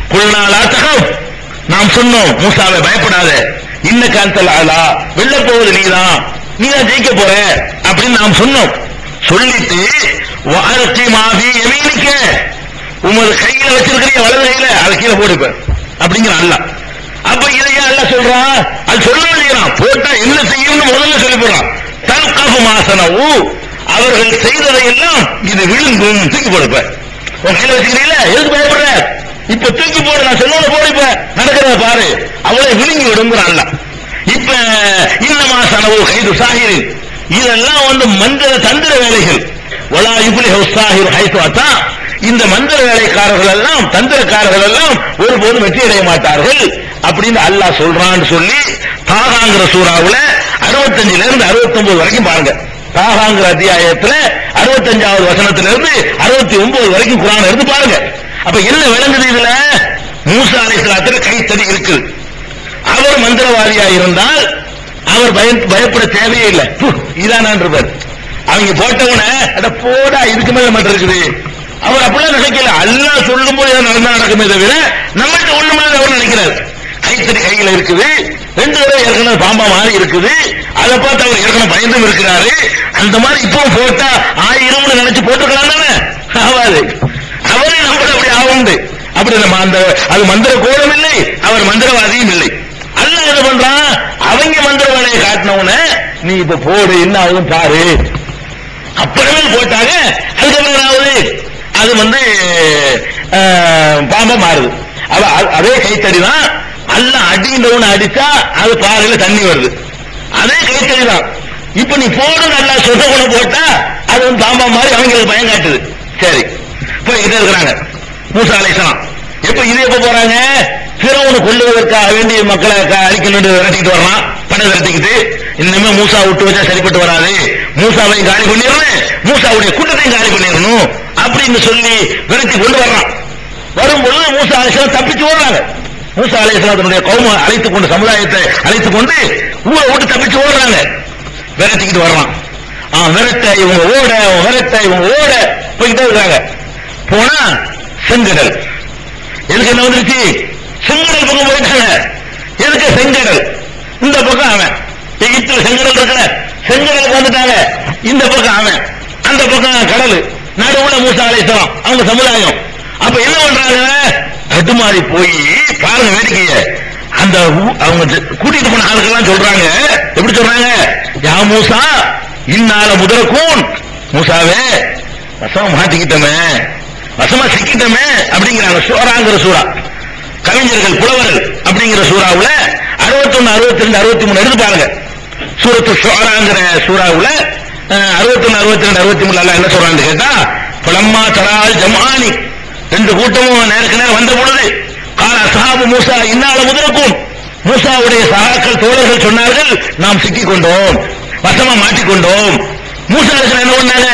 நாம் சொன்னோம் மூசாவை பயப்படாத, இன்ன காந்தல் ஆளா, வெல்ல போவது நீதான் ஜெயிக்க போற அப்படின்னு நாம் சொன்னோம். சொல்லிட்டு வாழ்க்கை மாவி எமீனிக்க, உமது கையில வச்சிருக்கிற வலது கையில அதை கீழே போடுப்ப அப்படிங்கிற அல்லாஹ். அப்ப இதையா அல்லாஹ் சொல்றான், அது சொல்ல வேண்டியதான். போட்டா என்ன செய்யணும்னு முதல்ல சொல்லி போடுறான். தல்கஃபு மாசனவு, அவர்கள் செய்ததை எல்லாம் இது விழுங்கும், தூக்கி போடுப்ப. உன் கையில வச்சுக்கிறீங்களா, எதுக்கு பயப்படுற? இப்ப தூக்கி போடு, நான் சொன்னத போடுப்ப, நடக்கிறத பாரு, அவளை விழுங்கி விடுங்கிற அல்லாஹ். இப்ப இன்னமா சனவு கைது சாஹிரின், இதெல்லாம் மந்திர தந்திர வேலைகள். வலா யுப்லிஹு சாஹிர் ஹைது அத்தா, இந்த மந்திர வேலைக்காரர்கள் எல்லாம் தந்திரக்காரர்கள் எல்லாம் ஒருபோதும் வெற்றி அடைய மாட்டார்கள் அப்படின்னு அல்லாஹ் சொல்றான்னு சொல்லி தாகாங்கிற சூறாவுல 65ல இருந்து 69 வரைக்கும் பாருங்க. தாகாங்கிற அத்தியாயத்துல 65வது வசனத்திலிருந்து 69 வரைக்கும் குர்ஆன் எடுத்து பாருங்க. அப்ப என்ன விளங்குது இதுல? மூசா அலைஹிஸ்ஸலாத்துக்கு கைத்தறி இருக்குது. அவர் மந்திரவாதியா இருந்தால் அவர் பயப்பட தேவையே இல்லை. இதான் இருப்பார். அவங்க போட்டவன அட போடா, இதுக்கு மேல மட்டும் இருக்குது. அவர் அப்படிலாம் நினைக்கல. அல்லாஹ் சொல்லும் போது நடந்தா நடக்குமே தவிர நம்மகிட்ட ஒண்ணு மாதிரி அவர் நினைக்கிறார். கைத்தறி கையில இருக்குது, 2 தடவை ஏற்கனவே பாம்பா மாறி இருக்குது. அதை பார்த்து அவர் ஏற்கனவே பயந்தும் இருக்கிறாரு. அந்த மாதிரி இப்போ போட்டா 1000 நினைச்சு போட்டுக்கலாம் தானே, ஆவாது. அவரே நம்மள அப்படி ஆகுண்டு. அப்படி நம்ம அது மந்திர கோலம் இல்லை, அவர் மந்திரவாதியும் இல்லை. அல்லாஹ் என்ன பண்றான், அவங்க மந்திர வேலையை காட்டினவன நீ இப்ப போடு, என்ன ஆகுதுன்னு பாரு. அப்புறமே போட்டாங்க. அதுக்கப்புறம் என்ன ஆகுது, அது பாம்பா மாறுது. அதே கைத்தறி தான். அல்லாஹ் அடின்றவன அடிச்சா அது பாறையில தண்ணி வருது. அதே கைத்தறி தான். இப்ப நீ போடு அல்லாஹ் சொன்னவன போட்டா அது பாம்பா மாதிரி அவங்களுக்கு பயம் காட்டுது. சரி, போய்கிட்டே இருக்கிறாங்க மூசா அலைஹிஸ்ஸலாம். இது எப்ப போறாங்க, ஃபிரௌனை கொல்லுவதற்காக வேண்டிய மக்களை அழிக்கணும் விரட்டிட்டு வர்றான். பணம் விரட்டிக்கிட்டு இனிமே மூசா விட்டு வச்சா சரிப்பட்டு வராது, மூசாவையும் காலி பண்ணிடணும், மூசாவுடைய கூட்டத்தையும் காலி பண்ணிடணும் அப்படின்னு சொல்லி விரட்டி கொண்டு வர்றான். வரும்பொழுது மூசா அலைஹிஸ்ஸலாம் தப்பிச்சு ஓடுறாங்க. மூசா அலைஹிஸ்ஸலாத்துடைய கௌம அழைத்துக் கொண்டு, சமுதாயத்தை அழைத்துக் கொண்டு ஊரை விட்டு தப்பிச்சு ஓடுறாங்க. விரட்டிக்கிட்டு வர்றான். விரட்ட இவங்க ஓட, விரட்ட இவங்க ஓட போய்கிட்டே இருக்காங்க. போனா செங்கடல். எதுக்கு என்ன வந்துருச்சு? செங்கடல் பக்கம் போயிட்டாங்க. எதுக்கு? செங்கடல். இந்த பக்கம் அவன், எகிப்துல செங்கடல் இருக்கல, செங்கடலுக்கு வந்துட்டாங்க. இந்த பக்கம் அவன், அந்த பக்கம் கடல், நடுவுல மூசா அலைஹிஸ்ஸலாம் அவங்க சமுதாயம். அப்ப என்ன பண்றாங்க? தடுமாறி போய் பாருங்க வேடிக்கைய. அந்த அவங்க கூட்டிட்டு போன ஆளுக்கெல்லாம் சொல்றாங்க, எப்படி சொல்றாங்க? யா மூசா இன்னால முதற்கூன், மூசாவே வசமா மாட்டிக்கிட்டமே, வசமா சிக்கிட்டமே அப்படிங்கிறாங்க. சூராங்கிற சூரா, கவிஞர்கள் புலவர்கள் அப்படிங்கிற சூறாவுல 61, 62, 63 எடுத்து பாருங்க. சூரத்து ஷுஆராங்கிற சூறாவுல 61, 62, 63 அல்லாஹ் என்ன சொல்றான்னு கேட்டா, பலம்மா தரால் ஜமானி, ரெண்டு கூட்டமும் நேருக்கு நேரம் வந்த பொழுது, கால அஸ்ஹாபு மூசா இன்னால முதற்கூன், மூசாவுடைய சகாக்கள் தோழர்கள் சொன்னார்கள், நாம் சிக்கிக் கொண்டோம், வசமா மாட்டிக்கொண்டோம். மூசா அலைஹிஸ்ஸலாம் என்ன பண்ணாங்க?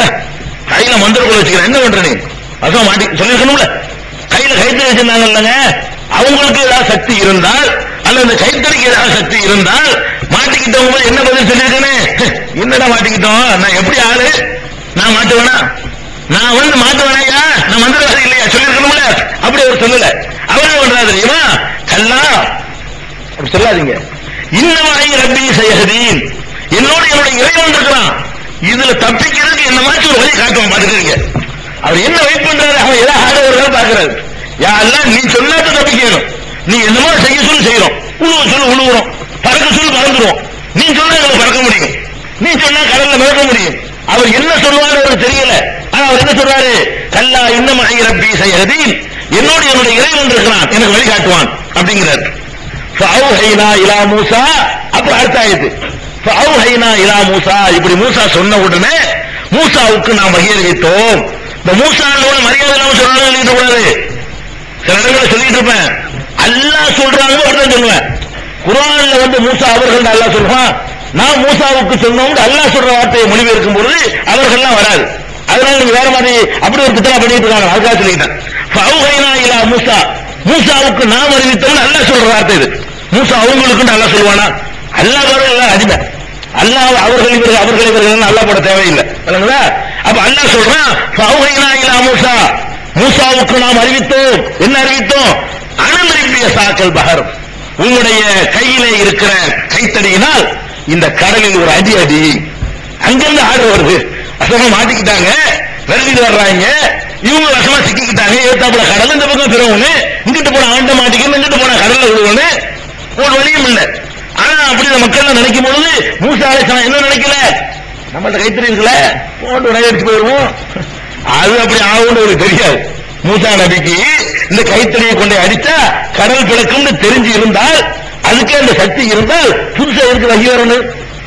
கையில மந்திரக்குள்ள வச்சுக்கிறேன், என்ன பண்ற நீ? வசமா மாட்டி சொல்லிருக்கணும்ல. கையில கைத்தறி வச்சிருந்தாங்க இல்லங்க, அவங்களுக்கு ஏதாவது சக்தி இருந்தால் அல்ல இந்த கைத்தறிக்கு ஏதாவது சக்தி இருந்தால் மாட்டிக்கிட்டவங்க என்ன பதில் சொல்லியிருக்கேன்னு, என்னடா மாட்டிக்கிட்டோம், நான் எப்படி ஆளு, நான் மாட்டுவேனா, நான் வந்து மாட்டுவேனையா, நான் மந்திரவாதி இல்லையா சொல்லிருக்கணும்ல. அப்படி அவர் சொல்லல. அவர் என்ன பண்றாரு தெரியுமா? கல்லா அப்படி சொல்லாதீங்க, இன்னமாய் ரப்பி சயஹதீன், என்னோட என்னுடைய இறைவன் இருக்கிறான், இதுல தப்பிக்கிறதுக்கு என்ன மாதிரி ஒரு வழி காட்டுவான் பாத்துக்கிறீங்க. அவர் என்ன வெயிட் பண்றாரு? அவன் ஏதாவது ஆடவர்கள் பாக்குறாரு. யா அல்லாஹ் நீ சொல்லாத தப்பிக்கணும், நீ என்ன மாதிரி செய்ய சொல்லி செய்யறோம், உழுவ சொல்லு உழுவுறோம், பறக்க சொல்லி பறந்துருவோம், நீ சொன்னா எங்களை பறக்க முடியும், நீ சொன்னா கடல்ல மிதக்க முடியும். அவர் என்ன சொல்லுவாரு அவருக்கு தெரியல. ஆனா அவர் என்ன சொல்றாரு? கல்லா இன்னமாய் ரப்பி சயஹதீன், என்னோட என்னுடைய இறைவன் இருக்கிறான், எனக்கு வழி காட்டுவான் அப்படிங்கிறார். ஃபஅவ்ஹைனா இலா மூசா, அப்புறம் அடுத்த ஆயத்து ஃபஅவ்ஹைனா இலா மூசா, இப்படி மூசா சொன்ன உடனே மூசாவுக்கு நாம் வகையறிவித்தோம். இந்த மூசாவோட மரியாதை இல்லாம சொல்றாங்க கூடாது. சில இடங்களில் சொல்லிட்டு இருப்பேன், அல்லாஹ் சொல்றாங்க அப்படிதான் சொல்லுவேன். குர்ஆன்ல வந்து மூசா அவர்கள் அல்லாஹ் சொல்றான், நான் மூசாவுக்கு சொன்னோம் அல்லாஹ் சொல்ற வார்த்தையை மொழிபெயர்க்கும் பொழுது அவர்கள்லாம் வராது. அதனால நீங்க வேற மாதிரி அப்படி ஒரு கித்தனா பண்ணிட்டு இருக்காங்க. அதுக்காக சொல்லிட்டேன். ஃபஅவ்ஹைனா இலா மூசா, மூசாவுக்கு நாம் அறிவித்தோம் அல்லாஹ் சொல்ற வார்த்தை இது. மூசா அவங்களுக்கு அல்லாஹ் சொல்லுவானா? அல்லாஹ் எல்லாம் அடிமை, அல்லாஹ் அவர்கள் இவர்கள் அல்லாஹ் போட தேவையில்லை. அப்ப அல்லாஹ் சொல்றான் ஃபஅவ்ஹைனா இலா மூசா, மூசாவுக்கு நாம் அறிவித்தோம். என்ன அறிவித்தோம்? அனமரிப்பிய சாக்கல் பஹர், உங்களுடைய கையிலே இருக்கிற கைத்தடியினால் இந்த கடலில் ஒரு அடி அடி, அங்கிருந்து ஆடு வருது, வசமா மாட்டிக்கிட்டாங்க, விரட்டிட்டு வர்றாங்க, இவங்க வசமா சிக்கிக்கிட்டாங்க, ஏத்தாப்புல கடல், இந்த பக்கம் பிறவனு, இங்கிட்டு போன ஆண்ட மாட்டிக்கணும், இங்கிட்டு போன கடல்ல விடுவனு, ஒரு வழியும் இல்லை. ஆனா அப்படி இந்த மக்கள் நினைக்கும் பொழுது மூசா அலைஹிஸ்ஸலாம் என்ன நினைக்கல, நம்மள்ட்ட கைத்தறி இருக்குல்ல, போட்டு விளையாடிச்சு போயிடுவோம், அது அப்படி ஆகும்னு ஒரு தெரியாது. மூசா நபிக்கு இந்த கைத்தறியை கொண்டு அடிச்சா கடல் பிளக்கும்னு தெரிஞ்சு இருந்தால், அதுக்கே அந்த சக்தி இருந்தால் புதுசா இருக்கு வகி வரணும்.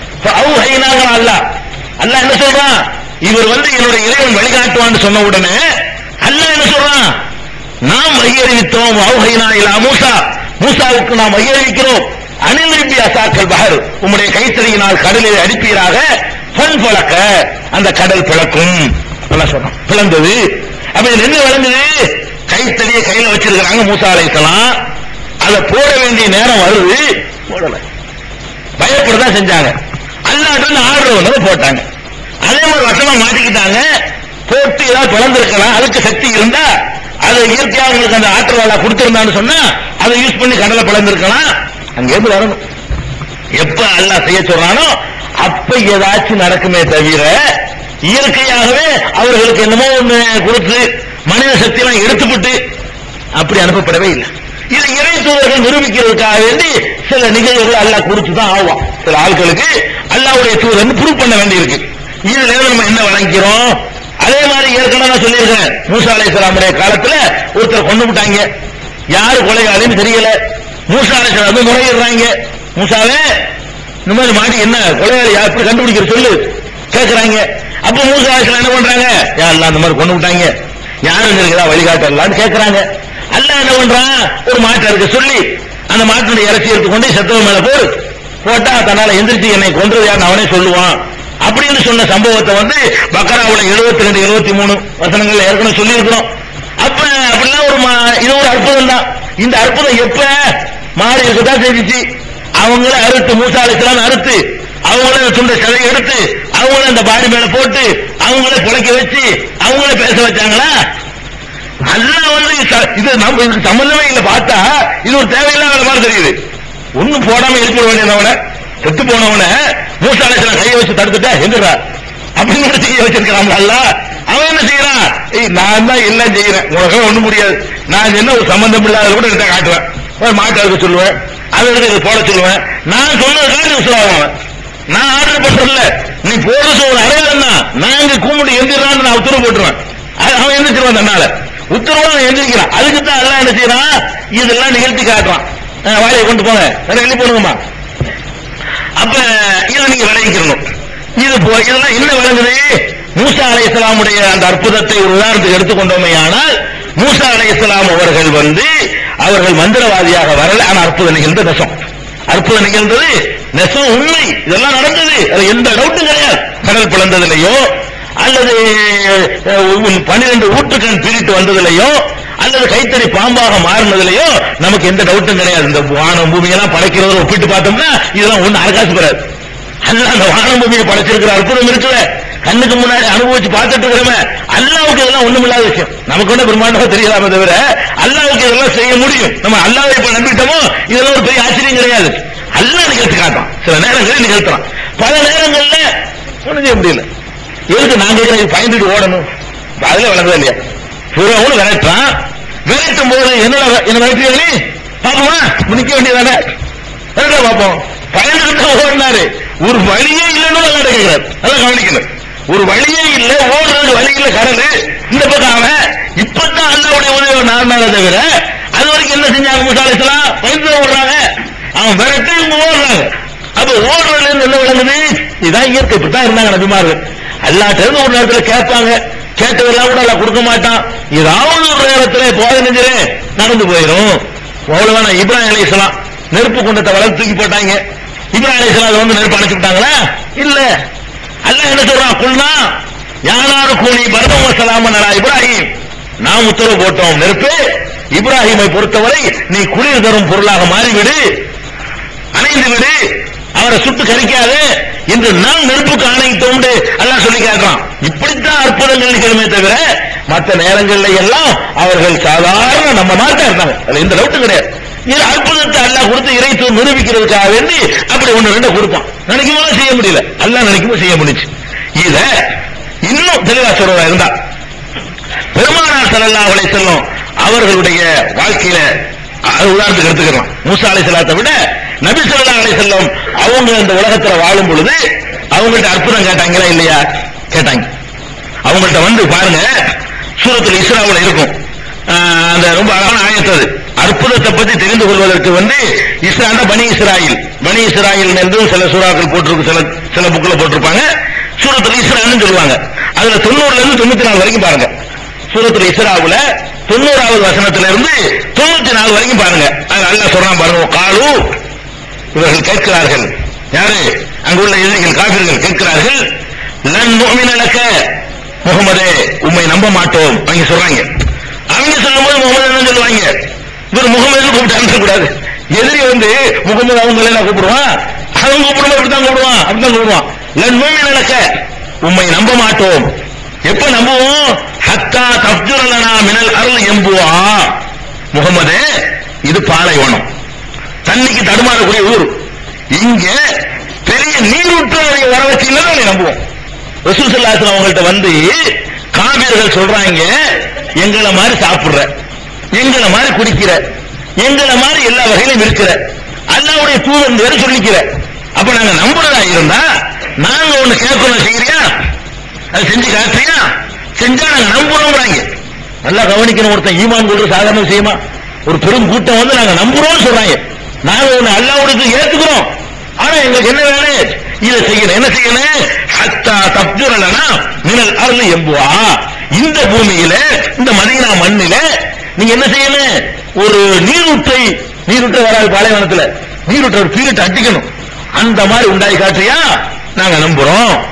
அல்லாஹ் அல்லாஹ் என்ன சொல்றான்? இவர் வந்து என்னுடைய இறைவன் வழிகாட்டுவான்னு சொன்ன உடனே அல்லாஹ் என்ன சொல்றான்? நாம் வகி அறிவித்தோம். அவுஹைனா இலா மூசா, மூசாவுக்கு நாம் வகி அறிவிக்கிறோம். அனிலிபி அசாக்கல் பஹர், உம்முடைய கைத்தறியினால் கடலில் அடிப்பீராக, பன் பழக்க, அந்த கடல் பிளக்கும். சொல்றான் பிளந்தது. அப்ப என்ன விளங்குது? கைத்தறியை கையில வச்சிருக்கிறாங்க மூசா அலைஹிஸ்ஸலாம், அதை போட வேண்டிய நேரம் வருது, போடல, பயப்படதான் செஞ்சாங்க. அல்லாஹ்ட்ட ஆடுறவங்க போட்டாங்க. அதே மாதிரி வசமா மாட்டிக்கிட்டாங்க. போட்டு ஏதாவது பிளந்திருக்கலாம், அதுக்கு சக்தி இருந்தா அதை இயற்கையாக அவங்களுக்கு அந்த ஆற்றல் கொடுத்திருந்தான்னு சொன்னா அதை யூஸ் பண்ணி கடலை பிளந்திருக்கலாம். அங்கேருந்து வரணும். எப்ப அல்லாஹ் செய்ய சொல்றானோ அப்ப ஏதாச்சும் நடக்குமே தவிர, இயற்கையாகவே அவர்களுக்கு என்னமோ ஒண்ணு கொடுத்து மனித சக்தியெல்லாம் எடுத்துவிட்டு அப்படி அனுப்பப்படவே இல்லை. இது இறை தூதர்கள் நிரூபிக்கிறதுக்காக வேண்டி சில நிகழ்வுகள் அல்லாஹ் குறிச்சுதான் ஆகும். சில ஆட்களுக்கு அல்லாஹ்வுடைய தூதர் ப்ரூவ் பண்ண வேண்டியிருக்கு. இதுல நம்ம என்ன வழங்கிறோம்? அதே மாதிரி ஏற்கனவே நான் சொல்லியிருக்கேன், மூசா அலைஹிஸ்ஸலாமுடைய காலத்துல ஒருத்தர் கொண்டு விட்டாங்க, யாரு கொலைகாலின்னு தெரியல. மூசா அலைஹிஸ்ஸலாம் முறையிடுறாங்க, மூசாவே இந்த மாதிரி மாட்டி என்ன கொலைகாலி எப்படி கண்டுபிடிக்கிற சொல்லு கேட்கிறாங்க. அப்ப மூசா அலைஹிஸ்ஸலாம் என்ன பண்றாங்க? யாரெல்லாம் அந்த மாதிரி கொண்டு விட்டாங்க, யாருங்க இருக்குதா வழிகாட்டலான்னு கேட்கிறாங்க. அல்லாஹ் என்ன பண்றான்? ஒரு மாட்டை இருக்க சொல்லி அந்த மாட்டினுடைய இறைச்சி எடுத்து கொண்டு செத்தவன் மேல போட்டா தன்னால எந்திரிச்சு என்னை கொன்றது யாருன்னு அவனே சொல்லுவான் அப்படின்னு சொன்ன சம்பவத்தை வந்து பக்கராவுல 72 73 வசனங்கள்ல ஏற்கனவே சொல்லி இருக்கிறோம். அப்ப அப்படிலாம் இது ஒரு அற்புதம் தான். இந்த அற்புதம் எப்ப மாறி இருக்கதான் செஞ்சிச்சு. அவங்கள அறுத்து மூசா அலைஹிஸ்ஸலாம் அறுத்து அவங்கள துண்டை சதை எடுத்து அவங்கள அந்த பாடி மேல போட்டு அவங்கள புழைக்க வச்சு அவங்கள பேச வச்சாங்களா? அல்லாஹ் வந்து இது நம்ம இதுக்கு சம்பந்தமே இல்ல. பார்த்தா இது ஒரு தேவையில்லாத மாதிரி தெரியுது. ஒண்ணும் போடாம எழுப்பிட வேண்டியவன செத்து போனவன மூசா அலைஹிஸ்ஸலாம் கையை வச்சு தடுத்துட்டா எந்திரா அப்படின்னு செய்ய வச்சிருக்கிறான் அல்லாஹ். அவன் என்ன செய்யறான்? நான் தான் எல்லாம் செய்யறேன், உனக்கு ஒண்ணும் முடியாது. நான் என்ன ஒரு சம்பந்தம் இல்லாத கூட எடுத்த காட்டுவேன், ஒரு மாட்டு அறுக்க சொல்லுவேன், அதை எடுத்து போட சொல்லுவேன். நான் சொன்னதுக்காக உசுவாங்க. நான் ஆர்டர் பண்றல, நீ போட சொல்ற அடையாளம் தான். நான் இங்க கூப்பிட்டு எந்திரான்னு நான் உத்தரவு போட்டுருவேன். அவன் எந்திரிச்சிருவான். தன்னால உத்தரவு எந்திரிக்கிறான். அதுக்கு தான் எல்லாம் என்ன செய்யறான்? இதெல்லாம் நிகழ்த்தி காட்டுறான். வாழையை கொண்டு போங்க, எழுதி போடுங்கம்மா. அப்ப இதை நீங்க விளைவிக்கணும். இதெல்லாம் என்ன விளங்குது? மூசா அலைஹிஸ்ஸலாமுடைய அந்த அற்புதத்தை ஒரு உதாரணத்துக்கு எடுத்துக்கொண்டோமே. ஆனால் மூசா அலைஹிஸ்ஸலாம் அவர்கள் மந்திரவாதியாக வரல. ஆனா அற்புதம் நிகழ்ந்த நெசம். அற்புதம் நிகழ்ந்தது நெசம், உண்மை. இதெல்லாம் நடந்தது, அது எந்த டவுட்டும் கிடையாது. கடல் பிளந்ததிலையோ அல்லது 12 ஊற்றுக்கண் பிரித்து வந்ததிலையோ அல்லது கைத்தறி பாம்பாக மாறினதிலையோ நமக்கு எந்த டவுட்டும் கிடையாது. இந்த வானம் பூமியெல்லாம் படைக்கிறத ஒப்பிட்டு பார்த்தோம்னா இதெல்லாம் ஒண்ணு அரகாசு பெறாது. அல்லாஹ் அந்த வானம் பூமியை படைச்சிருக்கிற அற்புதம் இருக்குல்ல, கண்ணுக்கு முன்னாடி அனுபவிச்சு பார்த்துட்டு இருக்கிறோமே. அல்லாஹ்வுக்கு இதெல்லாம் ஒண்ணுமில்லாத விஷயம். நமக்கு ஒன்றும் பிரம்மாண்டமா தெரியலாமே தவிர அல்லாஹ்வுக்கு இதெல்லாம் செய்ய முடியும். நம்ம அல்லாஹ்வை இப்ப நம்பிட்டோமோ இதெல்லாம் ஒரு பெரிய ஆச்சரியம் கிடையாது. அல்லாஹ் நிகழ்த்தி காட்டான். சில நேரங்களில் நிகழ்த்துறான், பல நேரங்கள்ல ஒண்ணும் செய்ய முடியல. எதுக்கு நாங்க பயந்துட்டு ஓடணும்? அதுல வளர்ந்தா இல்லையா? பிறவங்களும் விரட்டுறான். விரட்டும் போது என்ன விரட்டுறீங்க பாப்போமா? நிக்க வேண்டியதானே? பார்ப்போம். பயந்துகிட்டு ஓடினாரு. ஒரு வழியே இல்லைன்னு நல்லா கேட்கிறார். நல்லா கவனிக்கணும். ஒரு வழியே இல்லை, ஓடுறதுக்கு வழி இல்லை. கடலு இந்த பக்கம் அவன் இப்பதான் அல்லாஹ்வுடைய உதவி நார்மலா தவிர அது வரைக்கும் என்ன செஞ்சாங்க? மூசா அலைஹிஸ்ஸலாம் பயந்து ஓடுறாங்க. அவன் விரட்டு ஓடுறாங்க. அப்ப ஓடுறதுல இருந்து என்ன விளங்குது? இதுதான் இயற்கை. இப்படித்தான் இருந்தாங்க நபிமார்கள். அல்லாஹ்ட்ட இருந்து ஒரு நேரத்தில் கேட்பாங்க, கேட்டதெல்லாம் கூட எல்லாம் கொடுக்க மாட்டான். ஏதாவது ஒரு நேரத்தில் போதனை நடந்து போயிடும். அவ்வளவுதான. இப்ராஹிம் அலைஹிஸ்ஸலாம் நெருப்பு குண்டத்தை வளர்த்து தூக்கி போட்டாங்க. இப்ராஹிம் அலைஹிஸ்ஸலாம் நெருப்பு அணைச்சு விட்டாங்களா? இல்ல. அல்லாஹ் என்ன சொல்றான்? குல்னா யானாரு கூனி பர்தம் வஸலாமன் அலா இப்ராஹிம். நாம் உத்தரவு போட்டோம், நெருப்பு இப்ராஹிமை பொறுத்தவரை நீ குளிர் தரும் பொருளாக மாறிவிடு, அணைந்து விடு, அவரை சுட்டு கரிக்காது என்று நாம் நெருப்புக்கு ஆணையிட்டோம் அல்லாஹ் சொல்லி கேட்கிறான். இப்படித்தான் அற்புதங்கள் நிகழுமே தவிர மற்ற நேரங்களில் எல்லாம் அவர்கள் சாதாரண நம்ம மாட்டா இருந்தாங்க. அதுல எந்த டவுட்டும் கிடையாது. இது அற்புதத்தை அல்லாஹ் கொடுத்து இறைத்து நிரூபிக்கிறதுக்காக வேண்டி அப்படி ஒண்ணு ரெண்டு கொடுப்பான். நினைக்கும் போது செய்ய முடியல, அல்லாஹ் நினைக்கும் செய்ய முடிச்சு. இத இன்னும் தெளிவா சொல்றதா இருந்தா பெருமானார் ஸல்லல்லாஹு அலைஹி வஸல்லம் அவர்களுடைய வாழ்க்கையில உதாரணத்துக்கு எடுத்துக்கலாம். மூசா அலைஹிஸ்ஸலாத்தை விட நபி ஸல்லல்லாஹு அலைஹி வஸல்லம் அவங்க இந்த உலகத்துல வாழும் பொழுது அவங்கள்ட்ட அற்புதம் கேட்டாங்களா இல்லையா? கேட்டாங்க. அவங்கள்ட்ட பாருங்க, சூரத்துல் இஸ்ராவுல இருக்கும் அந்த ரொம்ப அழகான ஆயத்து. அற்புதத்தை பத்தி தெரிந்து கொள்வதற்கு இஸ்ரான்னா பனி இஸ்ராயில் என்று சில சூறாக்கள் போட்டிருக்கு, சில புக்ல போட்டிருப்பாங்க. சூரத்துல் இஸ்ரான்னு சொல்லுவாங்க. அதுல 90ல இருந்து 94 வரைக்கும் பாருங்க. சூரத்துல் இஸ்ராவுல 90வது வசனத்துல இருந்து 94 வரைக்கும் பாருங்க. அது அல்லாஹ் சொல்றான் பாருங்க. காலு, இவர்கள் கேட்கிறார்கள். யாரு? அங்குள்ள எதிரிகள் காபிர்கள் கேட்கிறார்கள். லன் நுமின லக முஹம்மதே, உம்மை நம்ப மாட்டோம். அவங்க சொல்றாங்க. அவங்க சொல்லும்போது முகமது என்ன சொல்லுவாங்க? இவர் முகமது கூப்பிட்டு கூடாது. எதிரி முகமது அவங்களை எல்லாம் கூப்பிடுவான், அவங்க கூப்பிடுவோம், இப்படித்தான் கூப்பிடுவான். லன் நுமின லக, உம்மை நம்ப மாட்டோம். எப்ப நம்புவோம்? ஹத்தா தஃஜுரலனா மினல் அர்ல் யம்புவா. முகமதே, இது பாலைவனம், தண்ணிக்கு தடுமாறக்கூடிய ஊர். இங்க பெரிய நீரூற்று வர வச்சீங்கன்னா நம்புவோம். ரசூல் ஸல்லல்லாஹு அலைஹி வஸல்லம் அவங்கள்ட்ட காபிர்கள் சொல்றாங்க, எங்களை மாதிரி சாப்பிடுற, எங்களை மாதிரி குடிக்கிற, எங்களை மாதிரி எல்லா வகையிலும் இருக்கிற, அல்லாஹ்வுடைய தூதன் வேற சொல்லிக்கிற. அப்ப நாங்க நம்புறதா இருந்தா நாங்க ஒண்ணு கேட்கணும், செய்யறியா? அது செஞ்சு காட்டுறியா? செஞ்சா நாங்க நம்புறோம்றாங்க. நல்லா கவனிக்கணும். ஒருத்தன் ஈமான் கொள்ற சாதாரண விஷயமா? ஒரு பெரும் கூட்டம் நாங்க நம்புறோம்னு சொல்றாங்க. நாங்க ஒண்ணு அல்லாஹ்வுக்கு ஏத்துக்கிறோம், ஆனா எங்களுக்கு என்ன வேணும்? இதை செய்யணும். என்ன செய்யணும்? ஹத்தா தஃஜுரலனா மினல் அர்ல் யம்புவா. இந்த பூமியில, இந்த மதீனா மண்ணில நீங்க என்ன செய்யணும்? ஒரு நீரூற்றை வராது பாலைவனத்துல, நீரூற்றை ஒரு பீரிட்டு அடிக்கணும். அந்த மாதிரி உண்டாய் காட்டுறியா? நாங்க நம்புறோம்.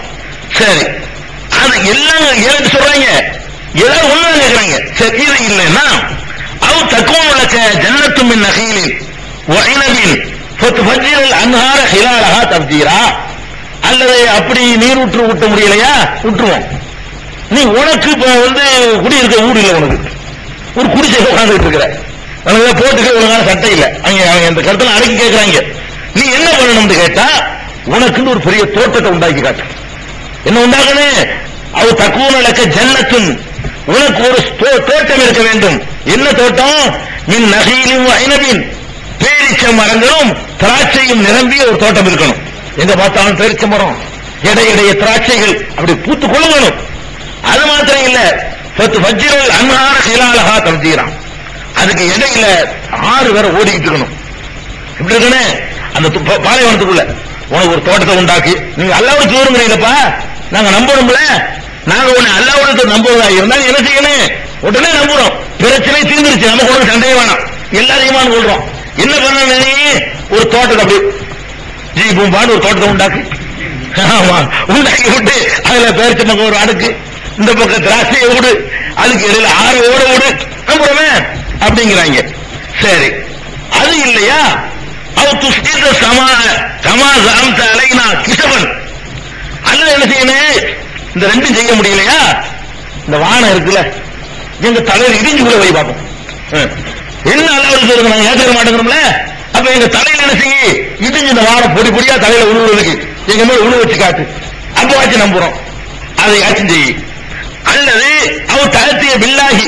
சரி, அது எல்லாம் ஏன்னு சொல்றாங்க, ஏதாவது ஒண்ணு கேட்கிறாங்க. சரி, இது இல்லைன்னா அவ் தக்குவன் உலக ஜன்னத்தும் மின் நகீலின் வஇனபின் ஃபத்ஃபஜ்ஜிரல் அன்ஹார ஹிலாலஹா தஃஜீரா. அல்லது அப்படி நீர் ஊட்ட முடியலையா, விட்டுருவோம். நீ உனக்கு இப்ப குடியிருக்க ஊடு இல்லை, உனக்கு ஒரு குடிசை உட்கார்ந்துட்டு இருக்கிற, உனக்கு போட்டுக்க ஒழுங்கான சட்டை இல்லை. அவங்க இந்த கருத்துல அடக்கி கேட்கிறாங்க. நீ என்ன பண்ணணும்னு கேட்டா, உனக்குன்னு ஒரு பெரிய தோட்டத்தை உண்டாக்கி காட்டு. என்ன உண்டாக்கணும்? அவ தக்குவன் உலக ஜன்னத்தும், உனக்கு ஒரு தோட்டம் இருக்க வேண்டும். என்ன தோட்டம்? மின் நகீலின் வஇனபின், பேரிச்ச மரங்களும் திராட்சையும் நிரம்பிய ஒரு தோட்டம் இருக்கணும். எங்க பார்த்தாலும் பேரிச்ச மரம், இடையிடைய திராட்சைகள் அப்படி பூத்து கொள்ளுங்கணும். அது மாத்திரம் இல்ல, ஃபத்ஃபஜ்ஜிரல் அன்ஹார ஹிலாலஹா தஃஜீரா, அதுக்கு இடையில ஆறு வேற ஓடிக்கிட்டு இருக்கணும். இப்படி இருக்கணும். அந்த பாலைவனத்துக்குள்ள உனக்கு ஒரு தோட்டத்தை உண்டாக்கி, நீங்க அல்லாஹ்வை தூருங்கிறீங்களப்பா, நாங்க நம்பணும்ல, நாங்க உன்னை அல்லாஹ்வை நம்புவதா இருந்தாலும் என்ன செய்யணும்? உடனே நம்புறோம். பிரச்சனை தீர்ந்துருச்சு, நமக்கு ஒன்றும் சந்தேகம் வேணாம், எல்லாரையுமான்னு சொல்றோம். என்ன பண்ண, நீ ஒரு தோட்டத்தை அப்படி ஜீபூம்பான்னு ஒரு தோட்டத்தை உண்டாக்கு. ஆமா, உண்டாக்கி விட்டு அதுல பேரிச்ச பக்கம் ஒரு அடுக்கு, இந்த பக்கம் திராட்சையை விடு, அதுக்கு இடையில ஆற ஓட விடு, நம்புறமே அப்படிங்கிறாங்க. சரி, அது இல்லையா, அவ துஷ்டித கமா ஜஅம்த அலைனா கிசபன், அல்ல என்ன செய்யணும்? இந்த ரெண்டும் செய்ய முடியலையா, இந்த வானம் இருக்குல்ல, எங்க தலையில இடிஞ்சு கூட வை பார்ப்போம். என்ன அல்லாஹ் சொல்லுங்க, நாங்க ஏற்க மாட்டேங்கிறோம்ல, அப்ப எங்க தலையில என்ன செய்ய, இடிஞ்சு இந்த வானம் பொடி பொடியா தலையில உழுவுறதுக்கு எங்க மேல உழு வச்சு காட்டு, அப்ப வச்சு நம்புறோம். அதை யாச்சும் செய்ய. அல்லது அவ தகத்திய பில்லாஹி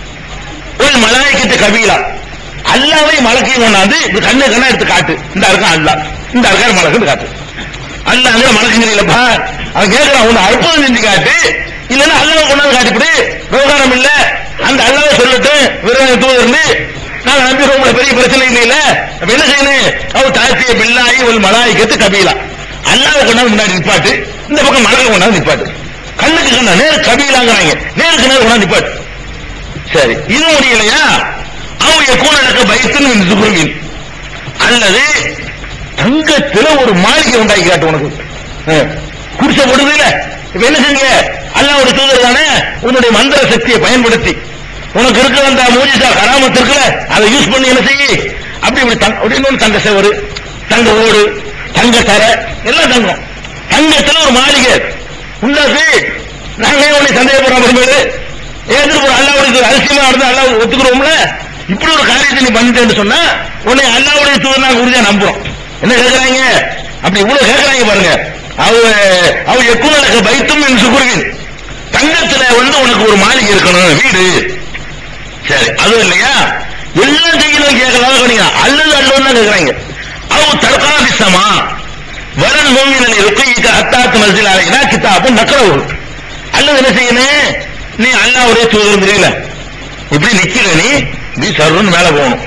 ஒரு மலாய்க்கிட்ட கபீலா, அல்லாவை மலக்கையும் கொண்டாந்து கண்ணு கண்ணா எடுத்து காட்டு, இந்த இருக்கான் அல்லா, இந்த இருக்காரு மலக்குன்னு காட்டு. அல்ல அங்க மலக்குங்கிறீங்களப்பா, அவன் கேட்கிறான், உன்னை அற்புதம் செஞ்சு காட்டு, இல்லன்னா அல்லாவை கொண்டாந்து காட்டிவிடு, விவகாரம் இல்ல, அந்த அல்லாவை சொல்லட்டும், விரோதம் தூதர்னு நாங்க நம்பிடுவோம், பெரிய பிரச்சனை இல்லையில. அப்ப என்ன செய்யணும்? அவ தாத்திய பில்லாயி ஒரு மலாய்க்கத்து கபீலா, அல்லாவை கொண்டாந்து முன்னாடி நிப்பாட்டு, இந்த பக்கம் மலக்கை கொண்டாந்து நிப்பாட்டு, கண்ணுக்கு கண்ணா நேரு கபீலாங்கிறாங்க, நேருக்கு நேரம் கொண்டாந்து நிப்பாட்டு. சரி, இது முடியலையா, அவங்க கூணக்க பைத்துன்னு சுகுருவின், அல்லது தங்கத்துல ஒரு மாளிகை உண்டாக்கி காட்டு உனக்கு, குடிசை போடுது இல்ல. இப்ப என்ன செஞ்ச, அல்லாஹ்வுடைய தூதர் தானே, உன்னுடைய மந்திர சக்தியை பயன்படுத்தி உனக்கு இருக்கிற அந்த மூஜிசா கராமத்து இருக்குல்ல, அதை யூஸ் பண்ணி என்ன செய்ய, அப்படி இப்படி தங்க செவரு, தங்க ஓடு, தங்க தர, எல்லாம் தங்கம், தங்கத்துல ஒரு மாளிகை உண்டாக்கு. நாங்களே உன்னை சந்தேகப்படுறோம், ஏத்துட்டு போற அல்லாஹ்வுடைய அதிசயமா நடந்து அல்லாஹ் ஒத்துக்கிறோம்ல. இப்படி ஒரு காரியத்தை நீ பண்ணிட்டேன்னு சொன்னா உன்னை அல்லாஹ்வுடைய தூதர் நாங்க உறுதியா நம்புறோம். என்ன கேட்கிறாங்க, அப்படி இவ்வளவு கேட்கிறாங்க பாருங்க. அவ எக்குனக்க பைத்தும் என்று சுகுருவின், தங்கத்துல உனக்கு ஒரு மாளிகை இருக்கணும், வீடு. சரி, அதுவும் இல்லையா, எல்லாம் செய்யணும் கேட்கலாம், அல்லது அல்லது தான் கேட்கிறாங்க. அவ தற்காபிசமா வரன் மூமின் இருக்கு அத்தாத்து மஸ்ஜித் அலைனா கிதாபும் நக்கரவு, அல்லது என்ன செய்யணும், நீ அல்லாஹ்வுடைய தூதர் தெரியல, இப்படி நிக்கிற நீ சர்வன் மேல போகணும்.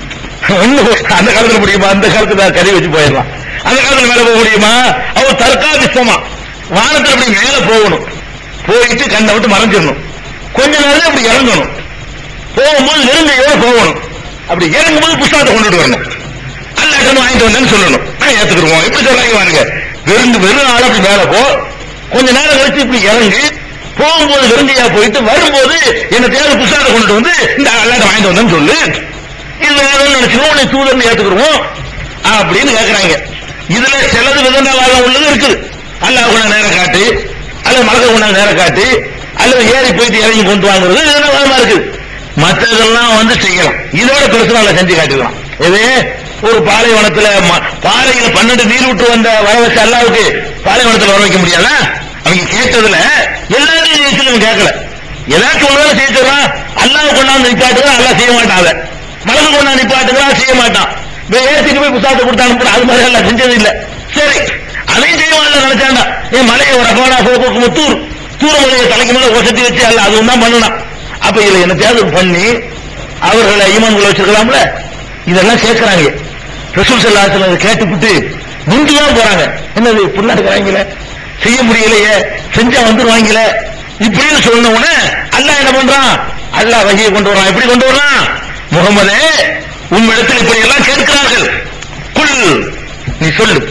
அந்த காலத்துல முடியுமா? அந்த காலத்துல கறி வச்சு போயிடலாம். அந்த காலத்துல மேல போக முடியுமா? அவ தற்காபிசமா வானத்துல அப்படி மேல போகணும், போயிட்டு கண்ணை விட்டு மறைஞ்சிடணும், கொஞ்ச நேரம் அப்படி இறங்கணும், போகும்போது நெருங்கையோட போகணும், அப்படி இறங்கும்போது புஸ்தகத்தை கொண்டுட்டு வரணும், அல்லாஹ் வாங்கிட்டு வந்தேன்னு சொல்லணும், நான் ஏத்துக்கிடுவோம். இப்படி சொல்றாங்க பாருங்க. வெறும் ஆள் அப்படி மேல போ, கொஞ்ச நேரம் கழிச்சு இப்படி இறங்கி போகும்போது வெறுங்கையா போயிட்டு வரும்போது என்ன தேவை புஸ்தகத்தை கொண்டுட்டு வந்து இந்த அல்லாஹ் வாங்கிட்டு வந்தேன்னு சொல்லு, இது வேணும்னு நினைச்சுக்கோ, உன்னை தூதர்னு ஏத்துக்கிடுவோம் அப்படின்னு கேட்கிறாங்க. இதுல சிலது விதண்டாவாதம் உள்ளது இருக்குது. அல்லாஹ் கொண்டாந்து நேரம் காட்டு, அல்லது மலக்க கொண்டாந்து நேரம் காட்டு, அல்லது ஏறி போயிட்டு இறங்கி கொண்டு வாங்குறது விதண்டாவாதமா இருக்குது. மற்றதெல்லாம் செய்யலாம், இதோட பெருசா செஞ்சு காட்டிக்கலாம். இது ஒரு பாலைவனத்துல பாறையில 12 நீர் விட்டு வந்த வர வச்ச அல்லாவுக்கு பாலைவனத்துல வர வைக்க முடியாதா? அவங்க கேட்டதுல எல்லாத்தையும் கேட்கல, ஏதாச்சும் ஒண்ணு செய்யறான், அல்லாஹ் கொண்டாந்து நிப்பாட்டுதான், அல்லாஹ் செய்ய மாட்டான், மலக்கு கொண்டாந்து நிப்பாட்டுதான் செய்ய மாட்டான், ஏற்றிட்டு போய் புத்தகத்தை கொடுத்து அனுப்புற, அது மாதிரி எல்லாம் செஞ்சது இல்ல. சரி, அதையும் செய்வான்ல நினைச்சாண்டா, என் மலையை ரகோனா போக்கு தூர் தூரமலையை தலைக்கு மேல ஒசத்தி வச்சு அல்ல அதுவும் தான் பண்ணலாம். அப்ப இதுல என்ன தேவை பண்ணி அவர்களை ஈமான்களை வச்சிருக்கலாம்ல, இதெல்லாம் கேட்கிறாங்க. ரசூல் ஸல்லல்லாஹு அலைஹி வஸல்லம் கேட்டுவிட்டு முந்திதான் போறாங்க. என்னது புண்ணா இருக்கிறாங்களே, செய்ய முடியலையே, செஞ்சா வந்துருவாங்களே இப்படின்னு சொன்ன உடனே அல்லாஹ் என்ன பண்றான், அல்லாஹ் வஹியை கொண்டு வரான். எப்படி கொண்டு வரான்? முகமதே, உம்மிடத்தில் இப்படி எல்லாம் கேட்கிறார்கள், குல் நீ சொல்லு,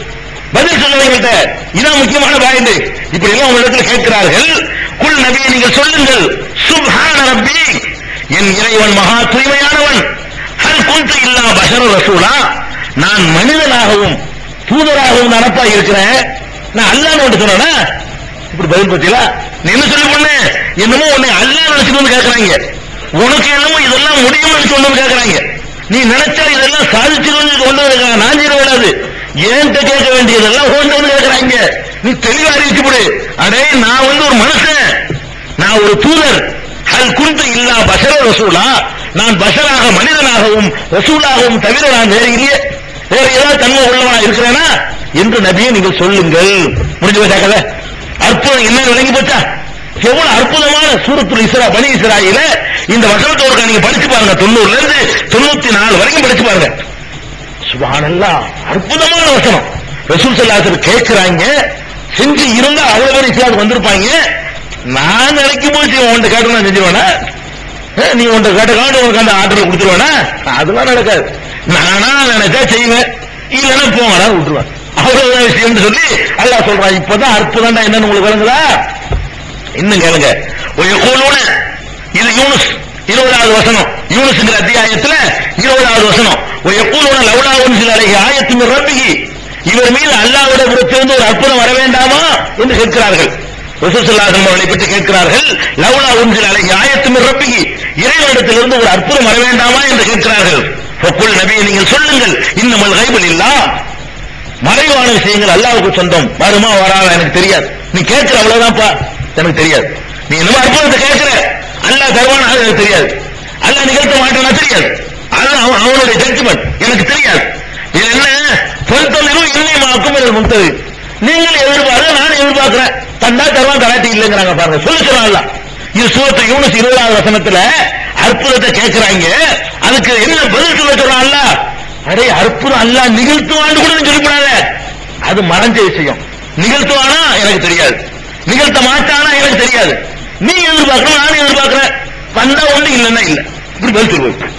பதில் சொல்லுவீங்கள்ட்ட. இதான் முக்கியமான பாயிண்ட். இப்படி எல்லாம் உங்களிடத்தில் கேட்கிறார்கள். குல் நபியை நீங்கள் சொல்லுங்கள், சுப்ஹான ரப்பி, என் இறைவன் மகா தூய்மையானவன். ஹல் குன்து இல்லா பஷர ரசூலா, நான் மனிதனாகவும் தூதராகவும் தானப்பா இருக்கிறேன், நான் அல்லாஹ்னு ஒன்று சொன்னா. இப்படி பதில் பத்தியா? நீ என்ன சொல்லி பண்ணு, என்னமோ உன்னை அல்லாஹ் நினைச்சுட்டு வந்து கேட்கறாங்க. உனக்கு என்னமோ இதெல்லாம் முடியும் நினைச்சு கொண்டு வந்து கேட்கறாங்க. நீ நினைச்சா இதெல்லாம் சாதிச்சு கொண்டு வந்து நான் செய்ய விடாது, ஏன்ட்ட கேட்க வேண்டியதெல்லாம் கொண்டு வந்து கேட்கறாங்க. நீ தெளிவா அறிவிச்சு போடு. அடே நான் வந்து ஒரு மனுஷன், நான் ஒரு தூதர். ஹல் குன்து இல்லா பஷர ரசூலா, நான் பஷராக மனிதனாகவும் ரசூலாகவும் தவிர நான் வேற இல்லையே, வேற ஏதாவது தன்மை உள்ளவனா இருக்கிறேனா என்று நபியை நீங்கள் சொல்லுங்கள். முடிஞ்சு போச்சா கதை? அற்புதம் என்ன விளங்கி போச்சா? எவ்வளவு அற்புதமான சூரத்துல் இஸ்ரா, பனி இஸ்ராயீல இந்த வசனத்தோட நீங்க படிச்சு பாருங்க. 90ல இருந்து 94 வரைக்கும் படிச்சு பாருங்க. சுப்ஹானல்லாஹ், அற்புதமான வசனம். ரசூல் ஸல்லல்லாஹு அலைஹி வஸல்லம் கேட்கிறாங்க, செஞ்சு இருந்தா அவ்வளவு பேர் இஸ்லாமுக்கு வந்திருப்பாங்க. நான் நினைக்கும் போது உன்கிட்ட கேட்டு நான் செஞ்சிருவேனா? நீ உன்கிட்ட கேட்ட காட்டு உனக்கு அந்த ஆர்டர் கொடுத்துருவேனா? அதெல்லாம் நடக்காது. நானா நினைச்சா செய்வேன், இல்லைன்னா போங்கடா விட்டுருவேன். அவ்வளவுதான் விஷயம் சொல்லி அல்லாஹ் சொல்றான். இப்பதான் அற்புதம்டா என்னன்னு உங்களுக்கு விளங்குதா? இன்னும் கேளுங்க. இது யூனுஸ் 20வது வசனம், யூனுஸ்ங்கிற அத்தியாயத்துல 20வது வசனம். லவ்லா உன்சில அலைஹி ஆயத்து மின் ரப்பிஹி, இவர் மீது அல்லாஹ்வுடைய புறத்திலிருந்து ஒரு அற்புதம் வர வேண்டாமா என்று கேட்கிறார்கள். ரசூல் ஸல்லல்லாஹு அலைஹி வஸல்லம் அவர்களை பற்றி கேட்கிறார்கள். லவ்லா உன்சில அலைஹி ஆயத்து மின் ரப்பிஹி, இறைவனிடத்திலிருந்து ஒரு அற்புதம் வர வேண்டாமா என்று கேட்கிறார்கள். ஃபகுல் நபியே நீங்கள் சொல்லுங்கள், இன்னமல் கைபு லில்லாஹ், மறைவான விஷயங்கள் அல்லாஹ்வுக்கு சொந்தம். வருமா வராதா எனக்கு தெரியாது. நீ கேட்கிற அவ்வளவுதான்ப்பா, எனக்கு தெரியாது. நீ என்ன அற்புதத்தை கேட்கிற, அல்லாஹ் தருவானா எனக்கு தெரியாது, அல்லாஹ் நிகழ்த்த மாட்டானா தெரியாது. அதுதான் அவனுடைய ஜட்ஜ்மெண்ட், எனக்கு தெரியாது. இது என்ன பொறுத்தவரைக்கும் இல்லை மாக்கும் முந்தது. நீங்கள் எதிர்பார்க்க, நான் எதிர்பார்க்கிறேன். தந்தா தருவான், தராட்டி இல்லைங்கிறாங்க பாருங்க. சொல்லி சொல்லலாம். இது சூரத்து யூனுஸ் 20வது வசனத்துல அற்புதத்தை கேட்கிறாங்க. அதுக்கு என்ன பதில் சொல்ல சொல்றான் அல்லாஹ்? அடே அற்புதம் அல்லாஹ் நிகழ்த்துவான்னு கூட சொல்லிவிடாத, அது மறைஞ்ச விஷயம். நிகழ்த்துவானா எனக்கு தெரியாது, நிகழ்த்த மாட்டானா எனக்கு தெரியாது. நீ எதிர்பார்க்கணும், நான் எதிர்பார்க்கிறேன். வந்தா ஒண்ணு இல்லைன்னா இல்ல, இப்படி பதில் சொல்லுவேன்.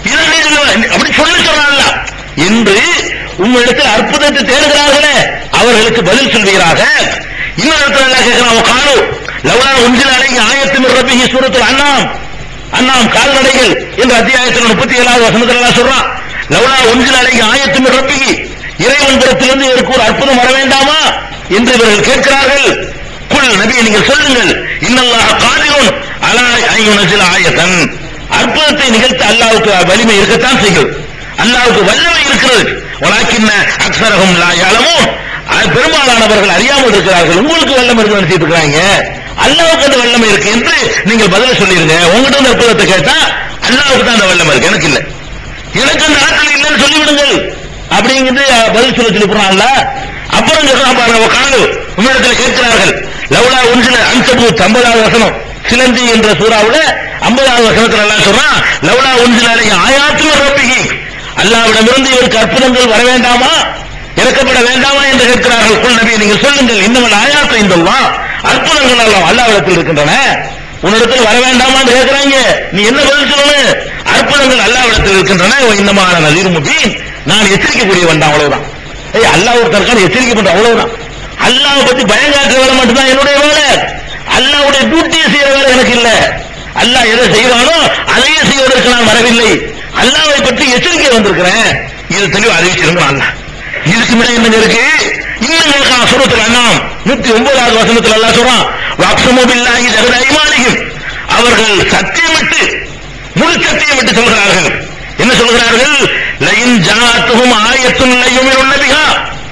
அப்படி சொல்றாங்க என்று உங்களிடத்தில் அற்புதத்தை தேடுகிறார்களே அவர்களுக்கு பதில் சொல்கிறார்கள். இன்னொரு இடத்துல எல்லாம் கேட்கிறான், காணு லவ்லா உன்சில அலைஹி ஆயத்து மின் ரப்பிஹி சூரத்துல் அன்ஆம், அன்ஆம் கால்நடைகள் என்ற அத்தியாயத்தில் 37வது வசனத்துல எல்லாம் சொல்றான். லவ்லா உன்சில அலைஹி ஆயத்து மின் ரப்பிஹி, இறைவன் புறத்திலிருந்து இவருக்கு ஒரு அற்புதம் வர வேண்டாமா என்று இவர்கள் கேட்கிறார்கள். குல் நபியை நீங்கள் சொல்லுங்கள், இன்னல்லாஹ காதிருன் அலா அன் யுன்சில ஆயத்தன், அற்புதத்தை நிகழ்த்த அல்லாஹ்வுக்கு வலிமை இருக்கத்தான் செய்கிறது, அல்லாஹ்வுக்கு வல்லமை இருக்கிறது. வலாக்கின்ன அக்ஸரஹும் லா யஅலமூன், பெரும்பாலானவர்கள் அறியாமல் இருக்கிறார்கள். உங்களுக்கு வல்லமை இருக்கு நினைச்சிட்டு இருக்காங்க, அல்லாஹ்வுக்கு அந்த வல்லமை இருக்கு என்று நீங்கள் பதில சொல்லிருங்க. உங்ககிட்ட அந்த அற்புதத்தை கேட்டா அல்லாஹ்வுக்கு தான் அந்த வல்லமை இருக்கு, எனக்கு இல்லை, எனக்கு அந்த ஆற்றல் இல்லைன்னு சொல்லிவிடுங்கள் அப்படிங்கிறது பதில் சொல்லி போறான்ல. அப்புறம் சொல்றான் பாருங்க, காணு உங்களிடத்தில் கேட்கிறார்கள். லவ்லா உன்சில அன்கபூத் 50வது வசனம், சிலந்தி என்ற சூறாவுல 50வது வசனத்துல எல்லாம் சொல்றான், லவ்லா உன்சில அலைஹி ஆயாத்து மின் ரப்பிஹி, அல்லாஹ்விடமிருந்து இவருக்கு அற்புதங்கள் வர வேண்டாமா, இறக்கப்பட வேண்டாமா என்று கேட்கிறார்கள். குல் நபியை நீங்கள் சொல்லுங்கள், இன்னமல் ஆயாத்து இந்தல்லாஹ், அற்புதங்கள் எல்லாம் அல்லாஹ்விடத்தில் இருக்கின்றன, உன்னிடத்தில் வர வேண்டாமான்னு கேட்கிறாங்க. நீ என்ன பதில் சொல்லணும்? அற்புதங்கள் அல்லாஹ்விடத்தில் இருக்கின்றன. இன்னமான நதீர் முபீன், நான் எச்சரிக்கக்கூடியவன் தான், அவ்வளவுதான். அல்லாஹ் ஒருத்தருக்கான எச்சரிக்கை பண்ற, அவ்வளவுதான். அல்லாஹ் பத்தி பயம் காட்டுற வேலை மட்டும்தான் என்னுடைய வேலை. அல்லாஹ்வுடைய டியூட்டியை செய்யற வேலை எனக்கு இல்ல. அல்லாஹ் எதை செய்வானோ அதையே செய்வதற்கு நான் வரவில்லை, அல்லாஹ்வை பற்றி எச்சரிக்கை வந்திருக்கிறேன். இது தெளிவா அறிவிச்சிருங்க. அல்லாஹ் இதுக்கு முன்னாடி என்ன இருக்கு? இன்னும் சூரத்துல் அன்ஆம் 109வது வசனத்துல அல்லாஹ் சொல்றான், வக்ஸமு பில்லாஹி ஜஹத ஐமானிஹிம், அவர்கள் சத்தியமிட்டு முழு சத்தியமிட்டு சொல்கிறார்கள். என்ன சொல்கிறார்கள்? லயின் ஜாஅத்துஹும் ஆயத்துன் லயுமினுன்ன பிஹா,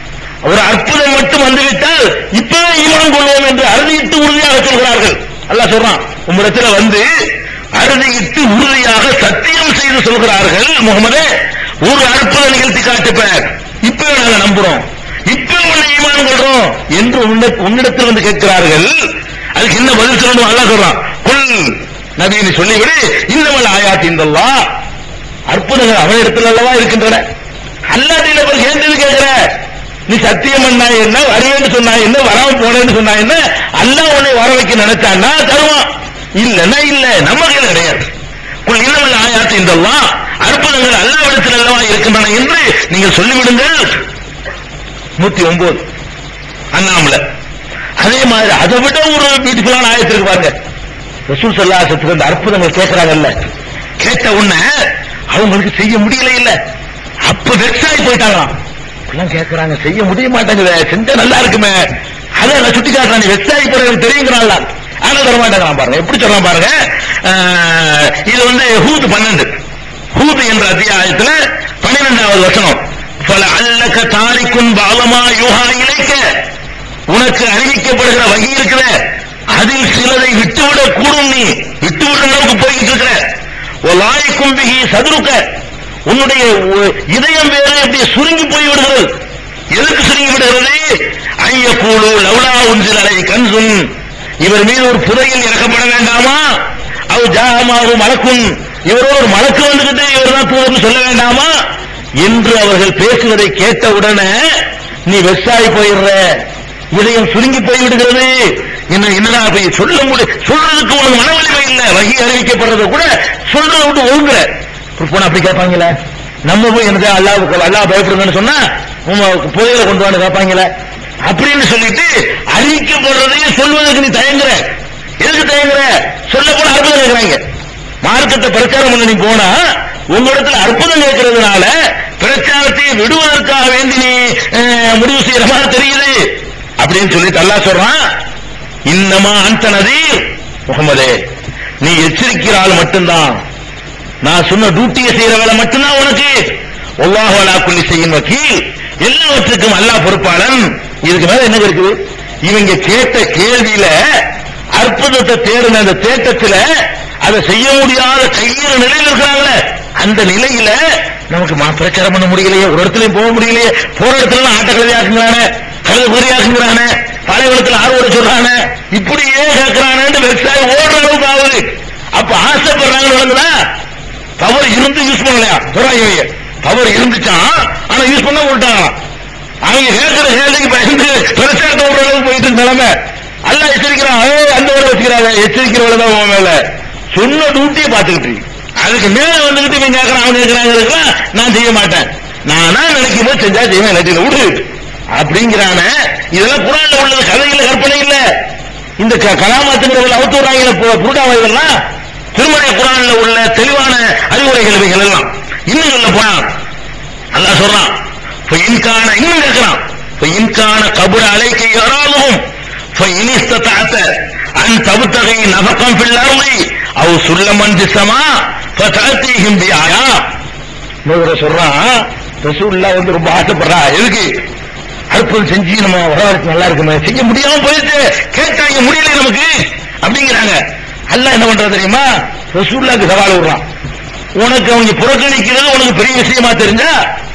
ஒரு அற்புதம் மட்டும் வந்துவிட்டால் இப்பவே ஈமான் கொள்வோம் என்று அறுதியிட்டு உறுதியாக சொல்கிறார்கள். அல்லாஹ் சொல்றான், உம்மிடத்தில் வந்து அறுதியிட்டு உறுதியாக சத்தியம் செய்து சொல்கிறார்கள், முகமதே ஒரு அற்புதம் நிகழ்த்தி காட்டுப்ப, இப்பவே நாங்க நம்புறோம், இப்ப உன்னை ஈமான் கொள்றோம் என்று உன்னிடத்தில் வந்து கேட்கிறார்கள். அதுக்கு என்ன பதில் சொல்லணும்? அல்லாஹ் சொல்றான், குல் நபியை நீ சொல்லிவிடு, இன்னமல் ஆயாத்து இந்தல்லாஹ், அற்புதங்கள் அவனிடத்தில் அல்லவா இருக்கின்றன. அல்லாஹ்விட போய் கேட்டது கேட்கிற, நீ சத்தியம் பண்ணா என்ன, வருவேன்னு சொன்னா என்ன, வராம போனேன்னு சொன்னா என்ன, அல்லாஹ் உன்னை வர வைக்க நினைச்சான்னா தருவான், இல்லன்னா இல்ல, நம்ம கையில கிடையாது. இன்னமல் ஆயாத்து இந்தல்லாஹ், அற்புதங்கள் அல்லாஹ்விடத்தில் அல்லவா இருக்கின்றன என்று நீங்கள் சொல்லிவிடுங்கள். 109 அண்ணாமலை. அதே மாதிரி அதை விட ஒரு பியூட்டிஃபுல்லான ஆயத்திற்கு பாருங்க. ரசூல் ஸல்லல்லாஹு அலைஹி வஸல்லம் அந்த அற்புதங்கள் கேட்கிறாங்கல்ல, கேட்ட உடனே அவங்களுக்கு செய்ய முடியல இல்ல, அப்ப வெக்ஸாகி போயிட்டாங்களாம். எல்லாம் கேட்கறாங்க, செய்ய முடிய மாட்டாங்க, செஞ்சா நல்லா இருக்குமே, அதை நான் சுட்டி காட்டுறான், நீ வெக்ஸாகி போறது தெரியுங்கிறான்ல, ஆனா தர மாட்டாங்களாம். பாருங்க எப்படி சொல்றான் பாருங்க. இது வந்து ஹூத் 12 ஹூத் என்ற அத்தியாயத்துல 12வது வசனம். ஃபலஅல்லக தாரிகுன் பஅலமா யூஹா இலைக்க, உனக்கு அறிவிக்கப்படுகிற வகை இருக்கிற அதில் சிலதை விட்டுவிடக் கூடும், நீ விட்டுவிட அளவுக்கு போய்கிட்டு இருக்கிற. ஒலாய்க்கும் பிஹி சதுருக்க, உன்னுடைய இதயம் வேறு எப்படி சுருங்கி போய் விடுகிறது. எதற்கு சுருங்கி விடுகிறது? ஐயக்கூலு லவ்லா உன்சில் அலை கன்சுன், இவர் மீது ஒரு புதையில் இறக்கப்பட வேண்டாமா? அவ் ஜாமாவும் மலக்கும், இவரோடு ஒரு மலக்கு வந்துகிட்டு இவர் தான் தூதர்னு சொல்ல வேண்டாமா என்று அவர்கள் பேசுவதை கேட்டவுடனே நீ வெஸ்ஸாகி போயிடுற, இதயம் சுருங்கி போய் விடுகிறது. என்னடா சொல்ல சொல்றதுக்கு உனக்கு மன வலிமை இல்ல, வகி அறிவிக்கப்படுறத கூட சொல்றத விட்டு ஒழுங்குற போன. அப்படி கேட்பாங்களே, நம்ம போய் எனக்கு அல்லாஹ் பயப்படுங்கன்னு சொன்னா புதையில கொண்டு வந்து கேட்பாங்களே அப்படின்னு சொல்லிட்டு அறிவிக்கப்படுறதையும் சொல்வதற்கு நீ தயங்குற. எதுக்கு தயங்குற? சொல்ல போன அற்புதம் கேட்கிறாங்க. மார்க்கத்தை பிரச்சாரம் பண்ண நீ போனா உங்களிடத்துல அற்புதம் கேட்கறதுனால பிரச்சாரத்தை விடுவதற்காக வேண்டி நீ முடிவு செய்யற மாதிரி தெரியுது அப்படின்னு சொல்லிட்டு அல்லாஹ் சொல்றான், இன்னமா அந்த நதீர் முகமதே, நீ எச்சரிக்கிறாள் மட்டும்தான், நான் சொன்ன டியூட்டியை செய்யற வேலை மட்டும்தான் உனக்கு. அல்லாஹ் அலா குல்லி ஷைஇன் வக்கீல், எல்லாவற்றுக்கும் அல்லாஹ் பொறுப்பாளன். இதுக்கு மேல என்ன இருக்குது? இவங்க கேட்ட கேள்வியில அற்புதத்தை தேடின அந்த தேட்டத்துல அதை செய்ய முடியாத கையிற நிலையில் இருக்கிறாங்களே, அந்த நிலையில நமக்கு பிரச்சாரம் பண்ண முடியலையே, ஒரு இடத்துலயும் போக முடியலையே, போற இடத்துல ஆட்டக்கலவையாக்குங்கிறானே, கழுத குதிரையாக்குங்கிறானே, பாலைவனத்தில் ஆர்வட சொல்றானே, இப்படியே கேட்கிறானு வெப்சைட் ஓடுற அளவுக்கு ஆகுது. அப்ப ஆசைப்படுறாங்க. பவர் இருந்து யூஸ் பண்ணலையா சொல்றாங்க, பவர் இருந்துச்சான் ஆனா யூஸ் பண்ண விட்டாங்க. அவங்க கேட்கிற கேள்விக்கு பயந்து பிரச்சாரத்தை ஓடுற அளவுக்கு போயிட்டு நிலைமை. அல்லாஹ் எச்சரிக்கிறான், அந்த வேலை வச்சுக்கிறாங்க, எச்சரிக்கிற வேலை தான் உன் மேல, சொன்ன டியூட்டியை பார்த்துக்கிட்டு அதுக்கு மேல வந்துகிட்டு இவங்க கேட்கறான், அவங்க கேட்கறாங்க, நான் செய்ய மாட்டேன், நானா நினைக்கும் போது செஞ்சா செய்வேன், இல்லாட்டில விடு அப்படிங்கிறான. இதெல்லாம் குர்ஆன்ல உள்ளது, கதை இல்ல, கற்பனை இல்ல. இந்த கலாமாத்துங்கிறவர்கள் அவுத்து விடுறாங்க புருடாவைகள்லாம் திருமறை குர்ஆன்ல உள்ள தெளிவான அறிவுரைகள் இவைகள் எல்லாம். இன்னும் சொல்ல போனா அல்லாஹ் சொல்றான், இன்னும் கேட்கிறான், இன்கான கபுர அலைக்கு யாராலும் இனிஸ்ததாத்த அன் தபுத்தகை நபக்கம் பிள்ளாமை அவ் சுல்லமன் திசமா ஃபதஅதிஹிம் பிஆயா. நூறு சொல்றான், ரசூலுல்லாஹ் வந்து ரொம்ப ஆசைப்படுறா, எதுக்கு அற்புதம் செஞ்சு நம்ம வரலாறு நல்லா இருக்குமே, செய்ய முடியாம போயிட்டு கேட்டாங்க, முடியல நமக்கு அப்படிங்கிறாங்க. அல்லாஹ் என்ன பண்றது தெரியுமா? ரசூலுல்லாஹ்க்கு சவால் விடுறான், உனக்கு அவங்க புறக்கணிக்கிறது உனக்கு பெரிய விஷயமா தெரிஞ்சா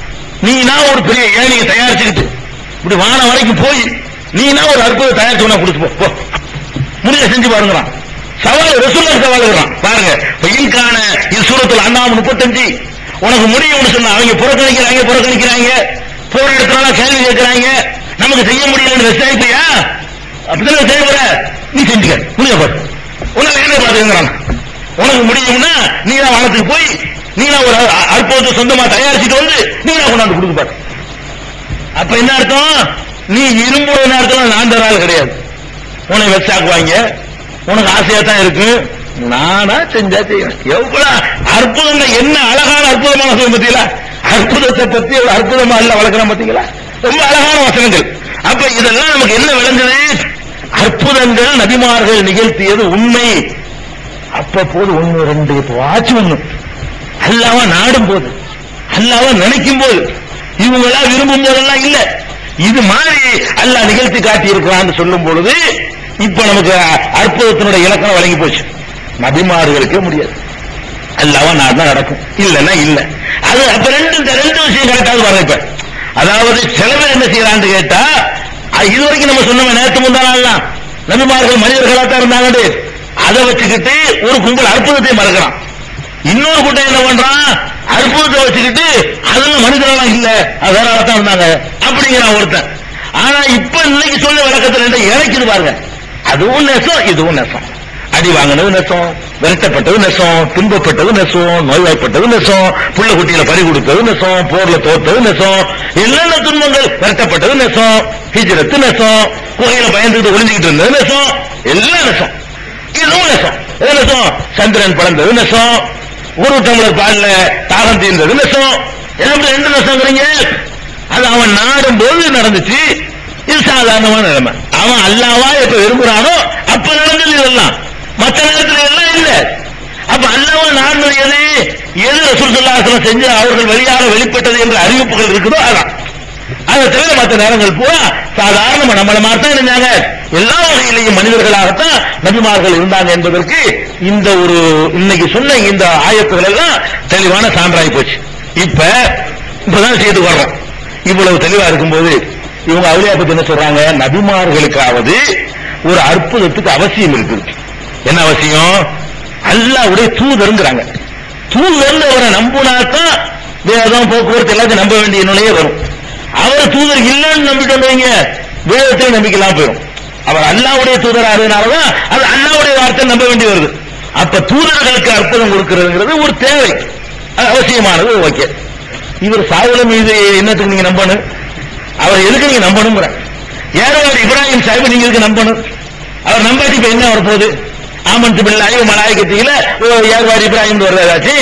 நீனா ஒரு பெரிய ஏணியை தயாரிச்சுக்கிட்டு இப்படி வானம் வரைக்கும் போய் நீனா ஒரு அற்புதம் தயாரிச்சு கொடுத்து போ, முடிய செஞ்சு பாருங்கிறான். சவால் ரசூலுல்லாஹ் சவால் விடுறான் பாருங்க. இன்கான இது சூரத்துல் அன்ஆம் 35. உனக்கு முடியும்னு சொன்னா அவங்க புறக்கணிக்கிறாங்க, போற இடத்துல கேள்வி கேட்கிறாங்க, நமக்கு செய்ய முடியலன்னு விசாரிப்பியா? அப்படிதான் செய்யற, நீ செஞ்சுக்க, முடிய பாரு, உனக்கு என்ன பாத்துக்கிறான். உனக்கு முடியும்னா நீ தான் வானத்துக்கு போய் நீ ஒரு அற்புதத்தை சொந்தமா தயாரிச்சுட்டு வந்து நீ தான் கொண்டாந்து கொடுக்க பாரு. அப்ப என்ன அர்த்தம்? நீ விரும்புற நேரத்தில் நான் தர ஆள் கிடையாது, உன்னை வச்சாக்குவாங்க, உனக்கு ஆசையா தான் இருக்கு, நானா செஞ்சா செய்வேன். எவ்வளவு அற்புதம், என்ன அழகான அற்புதமான சொல்ல பத்தீங்களா? அற்புதத்தை பத்தி அற்புதமா இல்ல வளர்க்கலாம் பாத்தீங்களா? ரொம்ப அழகான வசனங்கள். அப்ப இதெல்லாம் நமக்கு என்ன விளங்குது? அற்புதங்கள் நபிமார்கள் நிகழ்த்தியது உண்மை. அப்போது ஒண்ணு ரெண்டு ஆச்சு, ஒண்ணு அல்லாஹ்வை நாடும் போது, அல்லாஹ்வை நினைக்கும் போது, இவங்களா விரும்பும் போதெல்லாம் இல்ல, இது மாதிரி அல்லாஹ் நிகழ்த்தி காட்டி இருக்கிறான்னு சொல்லும் பொழுது இப்ப நமக்கு அற்புதத்தினுடைய இலக்கணம் வழங்கி போச்சு. நபிமார்களுக்கே முடியாது, அல்லாஹ்வை நாடுனா நடக்கும், இல்லன்னா இல்ல. அது அப்ப ரெண்டு விஷயம் கரெக்டாக வர. இப்ப அதாவது சில பேர் என்ன செய்யறான்னு கேட்டா, இதுவரைக்கும் நம்ம சொன்ன நேற்று முந்தாலாம் நபிமார்கள் மனிதர்களா தான் இருந்தாங்க, அதை வச்சுக்கிட்டு ஒரு கும்பல் அற்புதத்தை மறக்கிறான். இன்னொரு கூட்டம் என்ன பண்றான், அற்புதத்தை வச்சுக்கிட்டு அதெல்லாம் மனிதர்களா இல்ல, அது வேற தான் இருந்தாங்க அப்படிங்கிறான் ஒருத்தன். ஆனா இப்ப இன்னைக்கு சொல்ல விளக்கத்துல இறக்குது பாருங்க, அதுவும் நெசம் இதுவும் நெசம். அடி வாங்கினது நெசம், விரட்டப்பட்டது நெசம், துன்பப்பட்டது நெசம், நோய்வாய்ப்பட்டது நெசம், புள்ள குட்டியில பறி கொடுத்தது நெசம், போர்ல தோத்தது நெசம், என்னென்ன துன்பங்கள், விரட்டப்பட்டது நெசம், ஹிஜ்ரத்து நெசம், குகையில பயந்துட்டு ஒளிஞ்சுக்கிட்டு இருந்தது நெசம், எல்லாம் நெசம். இதுவும் நெசம். எது நெசம்? சந்திரன் பிறந்தது நெசம், ஒரு டம்ளர் பால்ல தாகம் தீர்ந்தது நெசம். என்ன நெசங்கிறீங்க? அது அவன் நாடும் போது நடந்துச்சு. இது சாதாரணமான நிலைமை. அவன் அல்லாவா எப்ப விரும்புறானோ அப்ப நடந்தது இதெல்லாம், மற்ற நேரத்தில் எல்லாம் இல்ல. அப்ப அல்லாவா நாடுறது எது? எது ரசூல் ஸல்லல்லாஹு அலைஹி வஸல்லம் செஞ்சு அவர்கள் வழியாக வெளிப்பட்டது என்ற அறிவிப்புகள் இருக்குதோ அதான். அதை தவிர மற்ற நேரங்கள் பூரா சாதாரண நம்மள மாதிரிதான் இருந்தாங்க. எல்லா வகையிலையும் மனிதர்களாகத்தான் நபிமார்கள் இருந்தாங்க என்பதற்கு இந்த ஒரு இன்னைக்கு சொன்ன இந்த ஆயத்துகள் எல்லாம் தெளிவான சான்றாய் போச்சு. இப்பதான் செய்து வர்றோம். இவ்வளவு தெளிவா இருக்கும்போது இவங்க அவுலியா பத்தி என்ன சொல்றாங்க? நபிமார்களுக்காவது ஒரு அற்புதத்துக்கு அவசியம் இருக்குது. என்ன அவசியம்? அல்லாஹ்வுடைய தூதருங்கிறாங்க. தூதர் அவரை நம்பினாத்தான் வேதம், போக்குவரத்து எல்லாத்தையும் நம்ப வேண்டிய நிலையே வரும். அவர் தூதர் இல்லைன்னு நம்பிட்டு வைங்க, வேதத்தையும் நம்பிக்கலாம் போயிடும். அவர் அல்லாஹ்வுடைய தூதர் ஆகிறதுனாலதான் அது அல்லாஹ்வுடைய வார்த்தை நம்ப வேண்டி வருது. அப்ப தூதர்களுக்கு அற்புதம் கொடுக்கிறதுங்கிறது ஒரு தேவை, அவசியமானது. ஓகே, இவர் சாவுல மீது என்னத்துக்கு நீங்க நம்பணும்? அவர் எதுக்கு நீங்க நம்பணும்? ஏறவாடி இப்ராஹிம் சாஹிப் நீங்க எதுக்கு நம்பணும்? அவர் நம்பாட்டி இப்ப என்ன வரப்போகுது? ஆமன்து பில்லாஹி வ மலாயிகத்திஹி ஏறவாடி இப்ராஹிம் வருதாச்சு.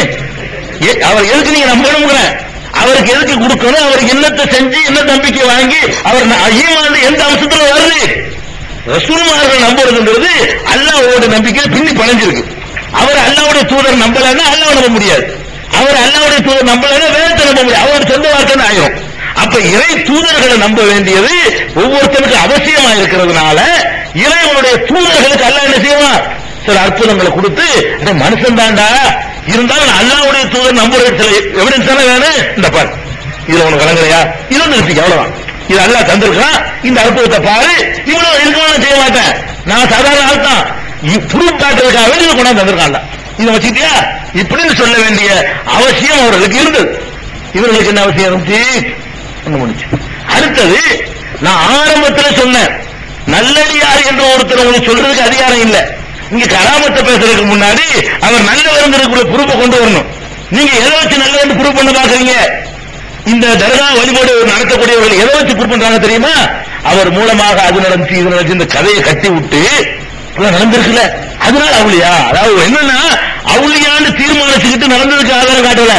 அவர் எதுக்கு நீங்க நம்பணுங்கிற? அவருக்கு எதுக்கு கொடுக்கணும்? அவருக்கு என்னத்தை செஞ்சு என்ன நம்பிக்கை வாங்கி அவர் ஈமான் எந்த அம்சத்துல வருது? ரசூலுமார்கள் நம்புறதுங்கிறது அல்லாஹ்வோட நம்பிக்கை பின்னி பழஞ்சிருக்கு. அவர் அல்லாஹ்வுடைய தூதர் நம்பலன்னா அல்லாஹ் நம்ப முடியாது. அவர் அல்லாஹ்வுடைய தூதர் நம்பலன்னா வேதத்தை நம்ப முடியாது. அவரோட சொந்த வார்த்தைன்னு ஆயிரும். அப்ப இறை தூதர்களை நம்ப வேண்டியது ஒவ்வொருத்தருக்கு அவசியமா இருக்கிறதுனால இறைவனுடைய தூதர்களுக்கு அல்லாஹ் என்ன செய்வான்? சில அற்புதங்களை கொடுத்து மனுஷன் தாண்டா இருந்தாலும் அல்லாஹ்வுடைய தூதர் நம்புற சில எவிடன்ஸ் தானே வேணும். இந்த பாரு, இதுல உனக்கு வழங்குறையா? இது நிறுத்திக்க, அவ்வளவுதான். இது அல்லாஹ் தந்திருக்கான், இந்த அற்புதத்தை பாரு. இவ்வளவு இருக்கணும் செய்ய மாட்டேன், நான் சாதாரண ஆள் தான். ப்ரூஃப் காட்டுறதுக்காக வேண்டி கொண்டாந்து தந்திருக்கான்ல, இதை வச்சுட்டியா இப்படின்னு சொல்ல வேண்டிய அவசியம் அவர்களுக்கு இருந்தது. இவர்களுக்கு என்ன அவசியம் இருந்துச்சு? முடிச்சு. அடுத்தது, நான் ஆரம்பத்தில் சொன்னேன், நல்லடியார் என்று ஒருத்தர் உங்களுக்கு சொல்றதுக்கு அதிகாரம் இல்லை. இங்க கராமத்தை பேசுறதுக்கு முன்னாடி அவர் நல்லவருங்கிற ப்ரூஃபை கொண்டு வரணும். நீங்க எதை வச்சு நல்லவன்னு ப்ரூஃப் பண்ண பாக்குறீங்க? இந்த தர்கா வழிபாடு நடத்தக்கூடியவர்கள் எதை வச்சு ப்ரூஃப் பண்றாங்க தெரியுமா? அவர் மூலமாக அது நடந்துச்சு, இது நடந்துச்சு, இந்த கதையை கட்டி விட்டு நடந்திருக்குல்ல, அதனால அவுளியா. அதாவது என்னன்னா, அவுளியான்னு தீர்மானிச்சுக்கிட்டு நடந்ததுக்கு ஆதாரம் காட்டல,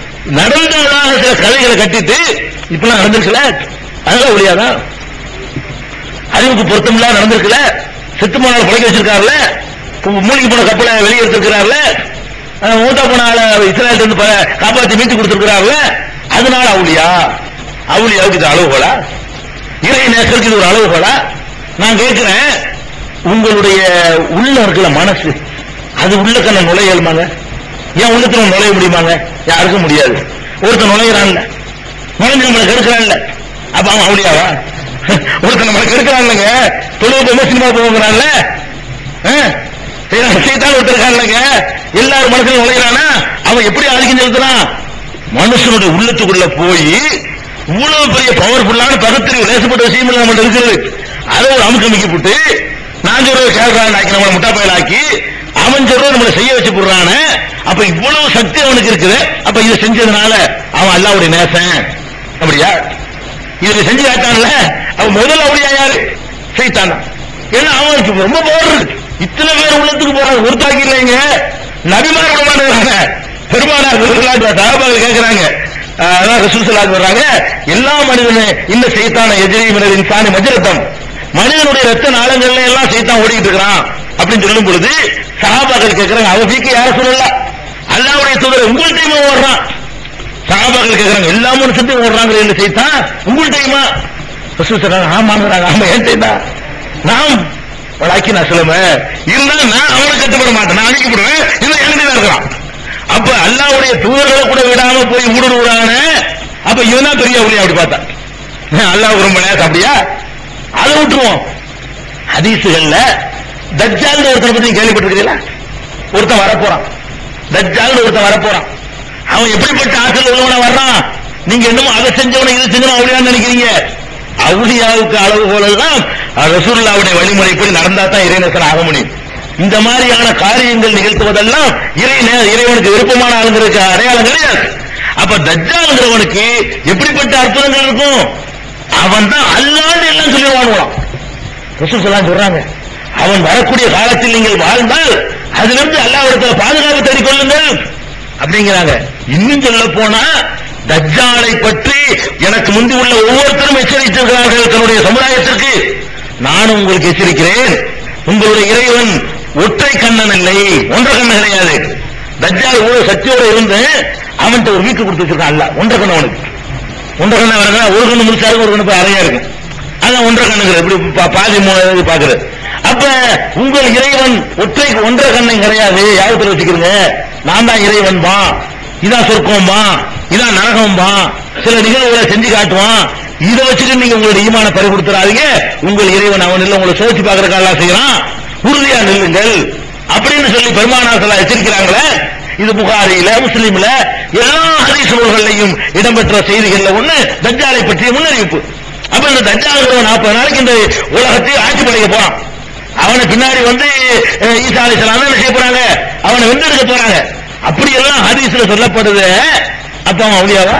நடந்ததாக சில கதைகளை கட்டிட்டு இப்பெல்லாம் நடந்திருக்கல, அதனால அவுளியாதான். அறிவுக்கு பொருத்தமில்லா நடந்திருக்கல, செத்து போனால பழக்க வச்சிருக்காருல, மூழ்கி போன கப்பலை வெளியே எடுத்திருக்கிறார்ல, மூத்தா போன இஸ்ரேல் இருந்து காப்பாற்றி மீட்டு கொடுத்திருக்கிறார்ல, அதனால அவுளியா. அவுளியாவுக்கு இது அளவுகோலா? இறை நேசருக்கு இது ஒரு அளவுகோலா? நான் கேட்கிறேன், உங்களுடைய உள்ள இருக்கிற மனசு அது உள்ளக்கண்ண நுழையலுமாங்க? ஏன் உள்ளத்துல நுழைய முடியுமாங்க? யாருக்கும் முடியாது. ஒருத்தன் நுழையிறான்ல, நுழைஞ்சு நம்மளை கெடுக்கிறான்ல, அப்ப அவன் அவுளியாவா? ஒருத்தன் நம்மளை கெடுக்கிறான்லங்க, தொழுவு சினிமா போகிறான்ல, ஒருத்தருக்கான்லங்க, எல்லாரும் மனசுல நுழையிறானா அவன் எப்படி ஆதிக்கம் செலுத்துறான்? மனுஷனுடைய உள்ளத்துக்குள்ள போய் இவ்வளவு பெரிய பவர்ஃபுல்லான பகுத்தறிவு லேசப்பட்ட விஷயம் நம்மள்ட்ட இருக்கிறது, அதை ஒரு அமுக்கமிக்கி போட்டு நான் சொல்றது கேட்கறான் ஆக்கி நம்மளை முட்டா பயல் ஆக்கி அவன் சொல்றது நம்மளை செய்ய வச்சு போடுறான. அப்ப இவ்வளவு சக்தி அவனுக்கு இருக்குது. அப்ப இதை செஞ்சதுனால அவன் அல்லாஹ்வுடைய நேசன் அப்படியா? இதை செஞ்சு காட்டான்ல, அவன் முதல்ல அப்படியா யாரு? சைத்தானா? ஏன்னா அவனுக்கு ரொம்ப பவர் இருக்கு. இத்தனை பேர் உள்ளத்துக்கு போறாங்க, ஒரு தாக்கி இல்லைங்க. நபிமார் விடமாட்டாங்க, பெருமானார் சஹாபாக்கள் கேட்கிறாங்க, அதான் ரசூல் ஸல்லல்லாஹு அலைஹி வர்றாங்க, எல்லா மனிதனும் இந்த சைத்தான எஜ்ரி மினல் இன்சானி மஜ்ரத்தம், மனிதனுடைய ரத்த நாளங்கள்ல எல்லாம் சைத்தான் ஓடிட்டு இருக்கிறான் அப்படின்னு சொல்லும் பொழுது சஹாபாக்கள் கேட்கிறாங்க, அவ வீக்கு யார சொல்லல, அல்லாஹ்வுடைய தூதர் உங்கள்கிட்டயுமே ஓடுறான். சஹாபாக்கள் கேட்கிறாங்க, எல்லா மனுஷத்தையும் ஓடுறாங்க இந்த சைத்தான் உங்கள்கிட்டயுமா? ரசூல் சொல்றாங்க, ஆமாங்கிறாங்க. ஆமா, ஏன் சைத்தான்? நாம் வழக்கி நான் சொல்லுவேன், இருந்தாலும் நான் அவனை கட்டுப்பட மாட்டேன், நான் அழிக்கப்படுவேன், இல்லை என்கிட்ட இருக்கிறான். அப்ப அல்லாஹ்வுடைய தூதர்களை கூட விடாம போய் ஊடுருவான, அப்ப இவன் தான் பெரிய அவுளியா. அப்படி பார்த்தா அல்லாஹ் ரொம்ப நேரம் அப்படியா? அதை விட்டுருவோம். ஹதீசுகள்ல தஜ்ஜால் ஒருத்தனை பத்தி கேள்விப்பட்டிருக்கீங்களா? ஒருத்தன் வரப்போறான், தஜ்ஜால் ஒருத்தன் வரப்போறான். அவன் எப்படிப்பட்ட ஆற்றல் உள்ளவன வர்றான்? நீங்க என்னமோ அதை செஞ்சவன இதை செஞ்சவன் அவுளியான்னு நினைக்கிறீங்க. அவுளியாவுக்கு அளவுகோல் தான் ரசூலுல்லாஹ்வுடைய வழிமுறைப்படி நடந்தா தான் இறைநேசன் ஆக முடியும். இந்த மாதிரியான காரியங்கள் நிகழ்த்துவதெல்லாம் இறைவனுக்கு விருப்பமான ஆளுங்களுக்கு அடையாளம் கிடையாது. அப்ப தஜ்ஜால்ங்கிறவனுக்கு எப்படிப்பட்ட அற்புதங்கள் இருக்கும்? அவன் தான் அல்லாஹ்னு எல்லாம் சொல்லிடுவானுங்களாம். ரசூல் ஸல்லல்லாஹு சொல்றாங்க, அவன் வரக்கூடிய காலத்தில் நீங்கள் வாழ்ந்தால் அதிலிருந்து அல்லாஹ்விடத்தில் பாதுகாப்பு தேடிக் கொள்ளுங்கள் அப்படிங்கிறாங்க. இன்னும் சொல்ல போனா தஜ்ஜாலை பற்றி எனக்கு முந்தி உள்ள ஒவ்வொருத்தரும் எச்சரித்திருக்கிறார்கள் தன்னுடைய சமுதாயத்திற்கு. நானும் உங்களுக்கு எச்சரிக்கிறேன், உங்களுடைய இறைவன் ஒற்றை கண்ணன் இல்லை, ஒன்றரை கண்ணன் கிடையாது. தஜ்ஜால் இவ்வளவு சக்தியோட இருந்து அவன்கிட்ட ஒரு வீட்டு கொடுத்து வச்சிருக்கான் அல்ல, ஒன்றரை கண்ணு அவனுக்கு. ஒன்றரை கண்ணா வரங்க, ஒரு கண்ணு முடிச்சாரு, ஒரு கண்ணு போய் அறையா இருக்கு. அதான் ஒன்றரை கண்ணுங்கிற இப்படி பாதி பாக்குறது. அப்ப உங்கள் இறைவன் ஒன்றரை கண்ணை கிடையாது, யாபத்துல வச்சுக்கிறீங்க. நான் தான் இறைவன் பா, இதான் சொர்க்கம்பா, இதான் நரகம்பா, சில நிகழ்வுகளை செஞ்சு காட்டுவான். இதை வச்சுட்டு நீங்க உங்களுடைய ஈமான பறி கொடுத்துறாதீங்க. உங்கள் இறைவன் அவன் இல்ல, உங்களை சோதிச்சு பாக்குறதுக்காக செய்யறான், உறுதியா நில்லுங்கள் அப்படின்னு சொல்லி பெருமானார் ஸல்லல்லாஹு எச்சரிக்கிறாங்களே. இது புகாரில, முஸ்லிம்ல, எல்லா ஹதீஸ் நூல்களையும் இடம்பெற்ற செய்திகள்ல ஒண்ணு தஜ்ஜாலை பற்றிய முன்னறிவிப்பு. அப்ப இந்த தஜ்ஜால் 40 நாளைக்கு இந்த உலகத்தை ஆட்சி படைக்க போறான். அவனை பின்னாடி ஈசா அலைஹிஸ்ஸலாம் என்ன செய்ய போறாங்க? அவனை வென்றெடுக்க போறாங்க. அப்படி எல்லாம் ஹதீஸ்ல சொல்லப்படுது. அப்ப அவன் அவுலியாவா?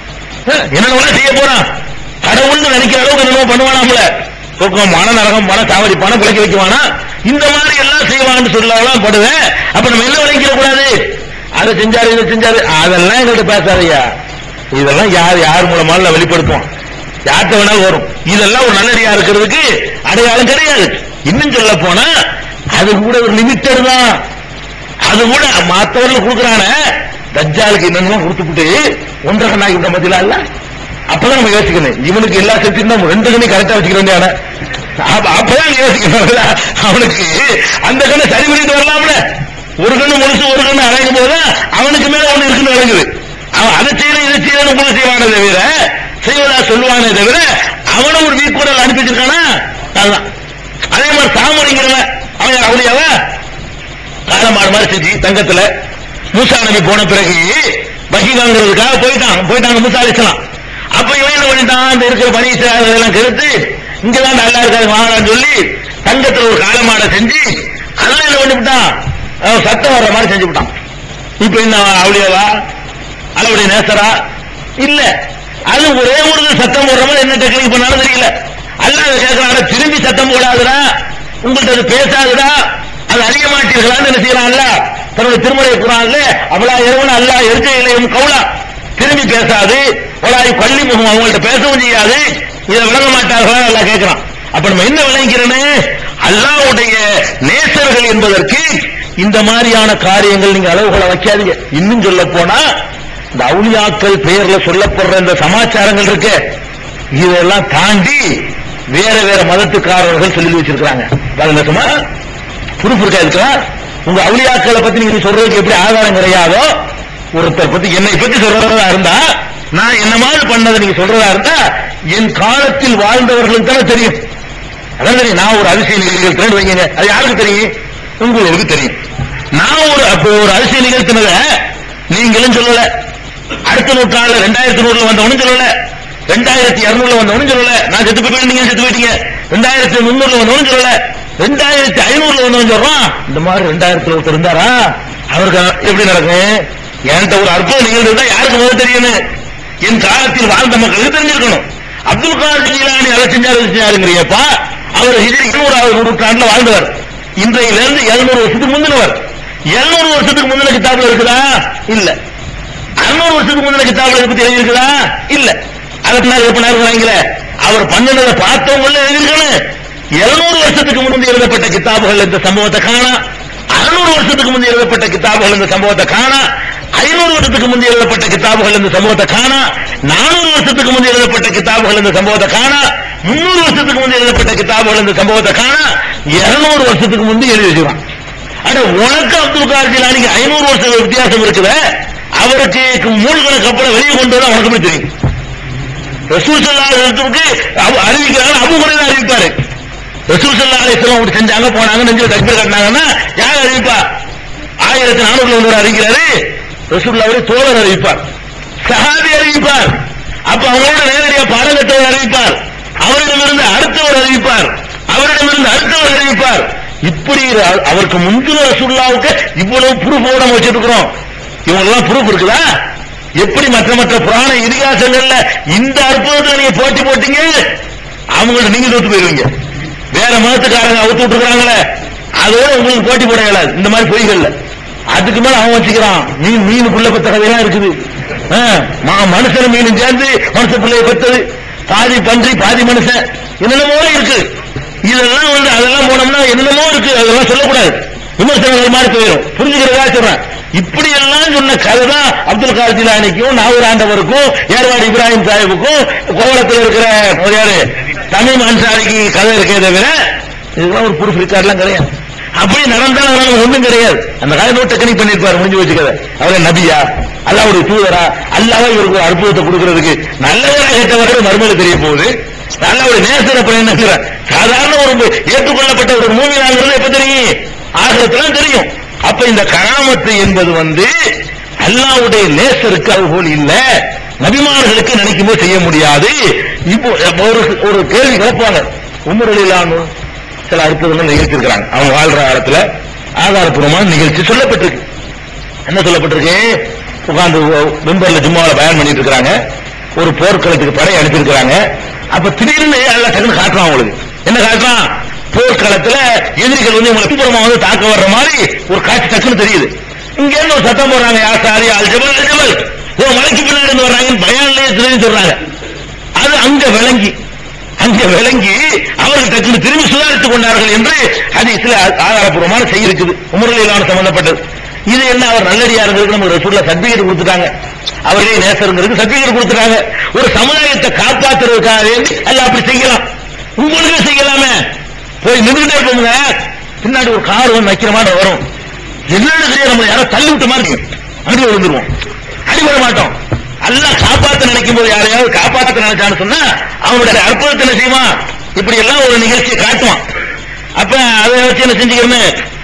என்ன செய்ய போறான்? கடவுள்னு நினைக்கிற அளவுக்கு என்னமோ பண்ணுவானாம்ல, சொர்க்கம் மன நரகம் மன சாவடி பண பிழைக்க வைக்குவானா, இந்த மாதிரி எல்லாம் செய்வான்னு சொல்லலாம் படுவேன். அப்ப நம்ம என்ன விளைக்கிற கூடாது? அதை செஞ்சாரு இதை செஞ்சாரு அதெல்லாம் எங்கள்கிட்ட பேசாதையா. இதெல்லாம் யார் மூலமால வெளிப்படுத்துவோம், யார்கிட்ட வேணாலும் வரும். இதெல்லாம் ஒரு நல்லடியா இருக்கிறதுக்கு அடையாளம் கிடையாது. இன்னும் சொல்ல போனா அது கூட ஒரு லிமிட்டட் தான். அது கூட மற்றவர்கள் கொடுக்குறான தஜ்ஜாலுக்கு என்னென்னலாம் கொடுத்துட்டு ஒன்றரை கண்ணாகி விட்ட மத்தியில இல்ல. அப்பதான் நம்ம யோசிக்கணும், இவனுக்கு எல்லா சக்தியும் தான் 2 கண்ணை கரெக்டா வச்சுக்க வேண்டியான. அப்பதான் யோசிக்கணும், அவனுக்கு அந்த கண்ணை சரி பண்ணிட்டு வரலாம்ல. ஒரு கண்ணு முழுசு ஒரு கண்ணு அடையும் போது அவனுக்கு மேல ஒண்ணு இருக்குன்னு விளங்குது. அவன் அதை செய்யணும் இதை செய்யணும் கூட செய்வானே தவிர, செய்வதா சொல்லுவானே தவிர, அவனும் ஒரு வீக் கூட அனுப்பி வச்சிருக்கானா. அதுதான் அதே மாதிரி சாமுடிங்கிறவன் அவன் அவுலியாவ காலமாடு மாதிரி செஞ்சு தங்கத்துல மூசா நபி போன பிறகு வஹி வாங்குறதுக்காக போயிட்டாங்க மூசா அலைஹிஸ்ஸலாம். அப்ப இவன் என்ன பண்ணிட்டான், அந்த இருக்கிற பனி இஸ்ராயீலெல்லாம் கெடுத்து இங்கதான் நல்லா இருக்காது வாங்கலாம்னு சொல்லி தங்கத்துல ஒரு காலமாடை செஞ்சு அதெல்லாம் என்ன பண்ணிவிட்டான், சத்தம் வர்ற மாதிரி செஞ்சு விட்டான். இப்ப என்ன அவுலியாவா அவளுடைய நேசரா இல்ல? அது ஒரே ஒரு சத்தம் போடுற மாதிரி என்ன டெக்னிக் பண்ணாலும் தெரியல. அல்லாஹ் கேட்கிறான், திரும்பி சத்தம் போடாதுடா, உங்கள்கிட்ட அது பேசாதுடா, அது அறிய மாட்டீர்களான்னு என்ன செய்யறான்ல தன்னுடைய திருமலை குர்ஆன்ல, அவளா இரவன் அல்லாஹ் இருக்கையிலையும் கவுலா, திரும்பி பேசாது, அவளாய் பள்ளி முகம் அவங்கள்ட்ட பேசவும் செய்யாது, இதை விளங்க மாட்டார்களா அல்லாஹ் கேட்கிறான். அப்ப நம்ம என்ன விளங்கிறோன்னு, அல்லாஹ்வுடைய நேசர்கள் என்பதற்கு இந்த மாதிரியான காரியங்கள் நீங்க அளவுகளை வைக்காதீங்க. இன்னும் சொல்ல போனா இந்த அவுலியாக்கள் பெயர்ல சொல்லப்படுற இந்த சமாச்சாரங்கள் இருக்கு, இதெல்லாம் தாண்டி வேற மதத்துக்காரர்கள் சொல்லி வச்சிருக்காங்க. புரிப்பு இருக்கா? உங்க அவுலியாக்களை பத்தி நீங்க சொல்றதுக்கு எப்படி ஆதாரம் கிடையாதோ, ஒருத்தர் பத்தி என்னை பத்தி சொல்றதா இருந்தா, நான் என்ன மாதிரி பண்ணதை நீங்க சொல்றதா இருந்தா, என் காலத்தில் வாழ்ந்தவர்களுக்கு தானே தெரியும். அதான் தெரியும். நான் ஒரு அதிசய நிகழ்த்தினு வைங்க, அது யாருக்கு தெரியும்? உங்களுக்கு தெரியும். நான் ஒரு அதிசய நிகழ்த்தினத நீங்களும் சொல்லல, அடுத்த நூற்றாண்டுல 2100 வந்தவனும் சொல்லல, 2200 வந்தவனும் சொல்லல, நான் செத்து போயிட்டு நீங்க செத்து போயிட்டீங்க, 2300 வந்தவனும் சொல்லல, 2500 வந்தவன் சொல்றான். இந்த மாதிரி 2000 ஒருத்தர் இருந்தாரா, அவருக்கு எப்படி நடக்கும்? என்கிட்ட ஒரு அற்புத நிகழ்வு தான் யாருக்கு முதல் தெரியணும்? என் காலத்தில் வாழ்ந்த மக்களுக்கு தெரிஞ்சிருக்கணும். அப்துல் காதர் ஜீலானி அதை செஞ்சாருங்கிறியப்பா, அவர் ஹிஜ்ரி 200வது நூற்றாண்டுல வாழ்ந்தவர். இன்றையிலிருந்து 700 வருஷத்துக்கு முந்தினவர். 700 வருஷத்துக்கு முந்தின கிதாபுல இருக்குதா? இல்ல. 600 வருஷத்துக்கு முந்தின கிதாபுல பத்தி எழுதியிருக்குதா? இல்ல. அதற்கு எப்ப அவர் பண்ணினதை பார்த்தவங்கள எழுதியிருக்கணும். 700 வருஷத்துக்கு முந்தைய எழுதப்பட்ட கிதாபுகள் இந்த சம்பவத்தை காணா, 600 வருஷத்துக்கு முந்தைய எழுதப்பட்ட கிதாபுகள் இந்த சம்பவத்தை காணா, 500 வருஷத்துக்கு முந்தைய எழுதப்பட்ட கிதாபுகள் இந்த சம்பவத்தை காணா, 400 வருஷத்துக்கு முந்தைய எழுதப்பட்ட கிதாபுகள் இந்த சம்பவத்தை காணா, 300 வருஷத்துக்கு முந்தைய எழுதப்பட்ட கிதாபுகள் இந்த சம்பவத்தை காணா, 200 வருஷத்துக்கு முந்தைய எழுதி வச்சிருக்கான். அட உனக்கு அப்துல் காதர் ஜீலானிக்கு 500 வருஷம் வித்தியாசம் இருக்குது, அவருக்கு மூழ்கணக்கு அப்புறம் வெளியே கொண்டு வர உனக்கு எப்படி தெரியும்? ரசூல் ஸல்லல்லாஹு அலைஹி வஸல்லம் அறிவிக்கிறாங்க, அபூ ஹுரைரா அறிவிப்பாரு. ரசூல் ஸல்லல்லாஹு அலைஹி வஸல்லம் அப்படி செஞ்சாங்க போனாங்க நெஞ்சில தக்பீர் கட்டினாங்கன்னா யார் அறிவிப்பா? 1400 வந்து அறிவிக்கிறாரு ரசூலுல்லாஹ்வுடைய தோழர் அறிவிப்பார், சஹாபி அறிவிப்பார். அப்ப அவங்களோட நேரடியா பாடம் கட்டவர் அறிவிப்பார், அவரிடமிருந்து அடுத்தவர் அறிவிப்பார், அவரிடமிருந்து அடுத்தவர் அறிவிப்பார். இப்படி அவருக்கு முந்தின ரசூலுல்லாஹ்வுக்கு இவ்வளவு ப்ரூஃபோட நம்ம வச்சிருக்கிறோம். இவங்கெல்லாம் ப்ரூஃப் இருக்குதா? எப்படி மற்ற புராண இதிகாசங்கள்ல இந்த அற்புதத்தை நீங்க போட்டி போட்டீங்க, அவங்கள்ட்ட நீங்க தோத்து போயிருவீங்க. வேற மதத்துக்காரங்க அவுத்து விட்டுருக்காங்களே, அதோட உங்களுக்கு போட்டி போட இயலாது இந்த மாதிரி பொய்கள்ல. அதுக்கு மேல அவன் வச்சுக்கிறான் மீனுக்குள்ள பெற்ற கதையெல்லாம் இருக்குது. மனுஷன் மீனும் சேர்ந்து மனுஷ பிள்ளைய பெற்றது, பாதி பன்றி பாதி மனுஷன், என்னென்னமோ இருக்கு. இதெல்லாம் அதெல்லாம் போனோம்னா என்னென்னமோ இருக்கு, அதெல்லாம் சொல்லக்கூடாது, விமர்சனங்கள் மாதிரி போயிடும். புரிஞ்சுக்கிறதா சொல்றேன். இப்படி எல்லாம் சொன்ன கதை தான் அப்துல் காதர் ஜிலானிக்கும் நாகூர் ஆண்டவருக்கும் ஏர்வாடி இப்ராஹிம் சாஹிபுக்கும் கோவளத்தில் இருக்கிற யாரு தமீம் அன்சாரிக்கு கதை இருக்கே தவிர இதெல்லாம் ஒரு ப்ரூஃப் ரெக்கார்ட்லாம் கிடையாது. அப்படி நடந்தாலும் ஒண்ணும் கிடையாது. அந்த கதை நோட் டெக்னிக் பண்ணிருப்பாரு, முடிஞ்சு வச்சு கதை. அவரே நபியா, அல்லாஹ்வுடைய தூதரா, அல்லாஹ்வே இவருக்கு ஒரு அற்புதத்தை கொடுக்கிறதுக்கு நல்லவரா கேட்டவர்கள் மறுமையில தெரிய போகுது. அல்லாஹ்வுடைய நேசர் அப்ப என்ன சாதாரண ஒரு ஏற்றுக்கொள்ளப்பட்ட ஒரு மூமினாங்கிறது எப்ப தெரியும்? ஆகிரத்துல தெரியும். அப்ப இந்த கராமத்து என்பது அல்லாஹ்வுடைய நேசருக்கு அது போல் இல்ல, நபிமார்களுக்கு நினைக்கும் போது செய்ய முடியாது. இப்போ ஒரு கேள்வி கிளப்புவாங்க. உமர் ரலியல்லாஹு சில அற்புதங்கள் நிகழ்த்திருக்கிறாங்க. அவங்க வாழ்ற காலத்துல ஆதாரப்பூர்வமான நிகழ்ச்சி சொல்லப்பட்டிருக்கு. என்ன சொல்லப்பட்டிருக்கு? உட்கார்ந்து மெம்பர்ல ஜும்மாவில் பயன் பண்ணிட்டு இருக்காங்க. ஒரு போர்க்களத்துக்கு படை அனுப்பியிருக்கிறாங்க. அப்ப திடீர்னு எல்லாம் டக்குன்னு காட்டுறான். அவங்களுக்கு என்ன காட்டுறான்? போர்க்களத்துல எதிரிகள் உங்களுக்கு புறமா தாக்க வர்ற மாதிரி ஒரு காட்சி டக்குன்னு தெரியுது. இங்க இருந்து ஒரு சத்தம் போடுறாங்க, யாசாரி அல் ஜபல் அல் ஜபல், மலைக்கு பின்னாடி இருந்து வர்றாங்க, பயான்லயே சொல்றாங்க. அது அங்க விளங்கி அவர்கள் டக்குன்னு திரும்பி சுதாரித்துக் கொண்டார்கள் என்று ஹதீஸ்ல ஆதாரப்பூர்வமான செய்தி இருக்குது. உமர் ரலியல்லாஹு சம்பந்தப்பட்டது. இது என்ன, அவர் நல்லடியாருக்கு நமக்கு ரசூலுல்லாஹ் சர்டிபிகேட் கொடுத்துட்டாங்க, அவரே நேசருங்கிறதுக்கு சர்டிபிகேட் கொடுத்துட்டாங்க. ஒரு சமுதாயத்தை காப்பாற்றுறதுக்காக அல்ல அப்படி செய்யலாம், உங்களுக்கு செய்யலாமே. போய் நின்றுட்டே போங்க, பின்னாடி ஒரு கார் வந்து வைக்கிற மாதிரி வரும், என்னன்னு நம்ம யாரோ தள்ளி விட்ட மாதிரி அடி விழுந்துருவோம், அடிபட மாட்டோம். அல்லாஹ் காப்பாற்ற நினைக்கும் போது யாரையாவது காப்பாற்ற நினைச்சான்னு சொன்னா அவனுடைய அற்புதத்தை என்ன செய்வான்? இப்படி எல்லாம் ஒரு நிகழ்ச்சியை காட்டுவான். அப்ப அதை வச்சு என்ன செஞ்சுக்கிறோமே,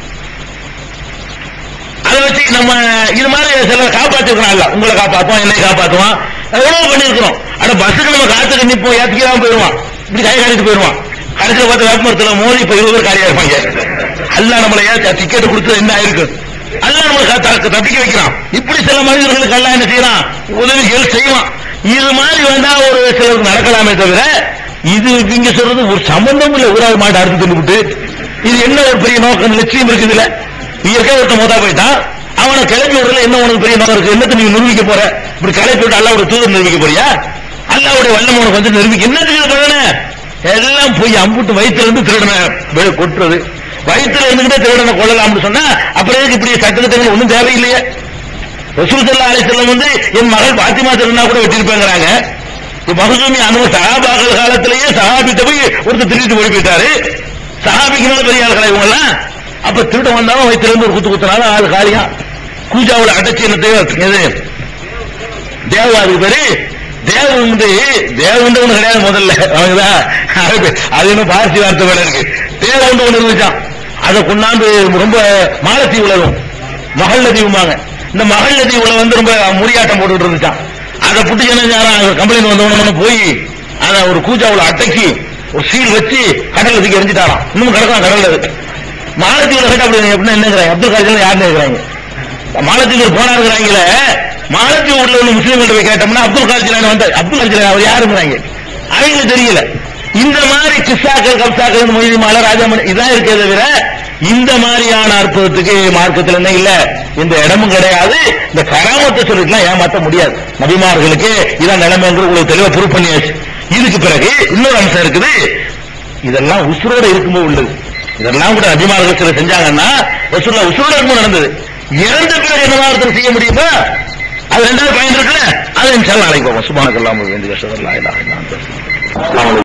அதை வச்சு நம்ம இது மாதிரி சில காப்பாற்றிருக்கிறோம். அல்ல உங்களை காப்பாற்றுவான், என்னை காப்பாற்றுவான், எவ்வளவு பண்ணிருக்கிறோம். ஆனா பஸ்ஸுக்கு நம்ம காத்துக்கு நிற்போம், ஏத்துக்கலாம் போயிடுவான், இப்படி கை காட்டிட்டு போயிடுவான். கடைசியில் பார்த்து வேப்பமரத்தில் மோதி இப்ப 20 பேர் காலியா இருப்பாங்க. அல்ல நம்மளை டிக்கெட் கொடுத்து என்ன ஆயிருக்கு, அல்ல நம்மளை தப்பிக்க வைக்கிறான். இப்படி சில மனிதர்களுக்கு எல்லாம் என்ன செய்யறான், உதவிகள் செய்வான். இது மாதிரி வேண்டா ஒரு சிலருக்கு நடக்கலாமே தவிர இது இங்க சொல்றது ஒரு சம்பந்தம் இல்ல. ஊராக மாட்டை அடுத்து தின்னுபிட்டு இது என்ன ஒரு பெரிய நோக்கம் லட்சியம் இருக்குது. இல்ல இயற்கை ஒருத்த மோதா போயிட்டான், அவனை கிளப்பி விடுறதுல என்ன உனக்கு பெரிய நோக்கம் இருக்கு? என்னத்தை நீங்க நிரூபிக்க போற? இப்படி கிளப்பி விட்டு அல்லாஹ்வுடைய தூதர் நிரூபிக்க போறியா? அல்லாஹ்வுடைய வல்லம் உனக்கு வந்து நிரூபிக்க என்னத்துக்கு பகனே? எல்லாம் போய் அம்புட்டு வயிற்றுல இருந்து திருடனை கொட்டுறது, வயிற்றுல இருந்துகிட்டே திருடனை கொள்ளலாம்னு சொன்னா அப்புறம் எதுக்கு இப்படி சட்டத்திட்டங்கள் ஒன்றும் தேவையில்லையே. ரசூல் ஸல்லல்லாஹு அலைஹி வஸல்லம் என் மகள் பாத்திமா திருடினா கூட வெட்டிருப்பாங்கிறாங்க. மகசூமி அந்த சஹாபாக்கள் காலத்திலேயே சஹாபிட்ட போய் ஒருத்தர் திருட்டு ஓடி போயிட்டாரு. சஹாபிக்கு மேல பெரிய ஆள்களா இவங்க எல்லாம். அப்ப திருட வந்தாலும் வயிற்றுல இருந்து ஒரு குத்துனாலும் ஆள் காலியா கூஜாவில் அடைச்சி என்ன தேவாதுக்கு பேரு தேவண்டு ஒண்ணு கிடையாது. முதல்ல அது இன்னும் பார்சி வார்த்தை வேலை இருக்கு. தேவண்டு ஒண்ணு இருந்துச்சான், அதை கொண்டாந்து ரொம்ப மாலத்தீவுல மகள் நதீவுமாங்க. இந்த மகள் நதீவுல ரொம்ப முறியாட்டம் போட்டுட்டு இருந்துச்சான். அதை புட்டு என்ன கம்ப்ளைண்ட் வந்தவன போய் அதை ஒரு கூஜாவில் அடக்கி ஒரு சீல் வச்சு கடல்ல தூக்கி எரிஞ்சிட்டாராம். இன்னும் கிடக்கலாம் கடல்ல. மாலத்தீவுல கேட்டா அப்படி எப்படின்னா என்னங்கிறாங்க, அப்துல் காதர் யாருன்னு இருக்கிறாங்க. மாலத்தீவு போனா இருக்கிறாங்களே, மாலத்தீவு உள்ள உள்ள முஸ்லீம்கிட்ட போய் கேட்டோம்னா அப்துல் காதர் ஜிலானி வந்து அப்துல் காதர் ஜிலானி அவர் யாருங்கிறாங்க. அவங்களுக்கு தெரியல. இந்த மாதிரி கிஸ்ஸாக்கள் கப்சாக்கள் மொய்திமால ராஜாமணி இதான் இருக்கே தவிர இந்த மாதிரியான அற்புதத்துக்கு மார்க்கத்தில் என்ன இல்ல, இந்த இடமும் கிடையாது. இந்த கராமத்தை சொல்லிட்டுலாம் ஏமாற்ற முடியாது. நபிமார்களுக்கு இதான் நிலைமைங்கிறது உங்களுக்கு தெளிவா ப்ரூவ் பண்ணியாச்சு. இதுக்கு பிறகு இன்னொரு அம்சம் இருக்குது. இதெல்லாம் உசுரோட இருக்கும்போது உள்ளது. இதெல்லாம் கூட நபிமார்கள் சில செஞ்சாங்கன்னா ரசூலுல்லாஹ் உசுரோட இருக்கும்போது நடந்தது. இறந்த பிறகு என்ன மார்க்கம் செய்ய முடியுமா? அது ரெண்டாவது பயன் இருக்குல்ல, அதை இன்ஷா அல்லாஹ் நாளைக்கு பார்ப்போம். சுப்ஹானல்லாஹி வ பிஹம்திஹி அஷ்ஹது அல்லா இலாஹா இல்லா அன்த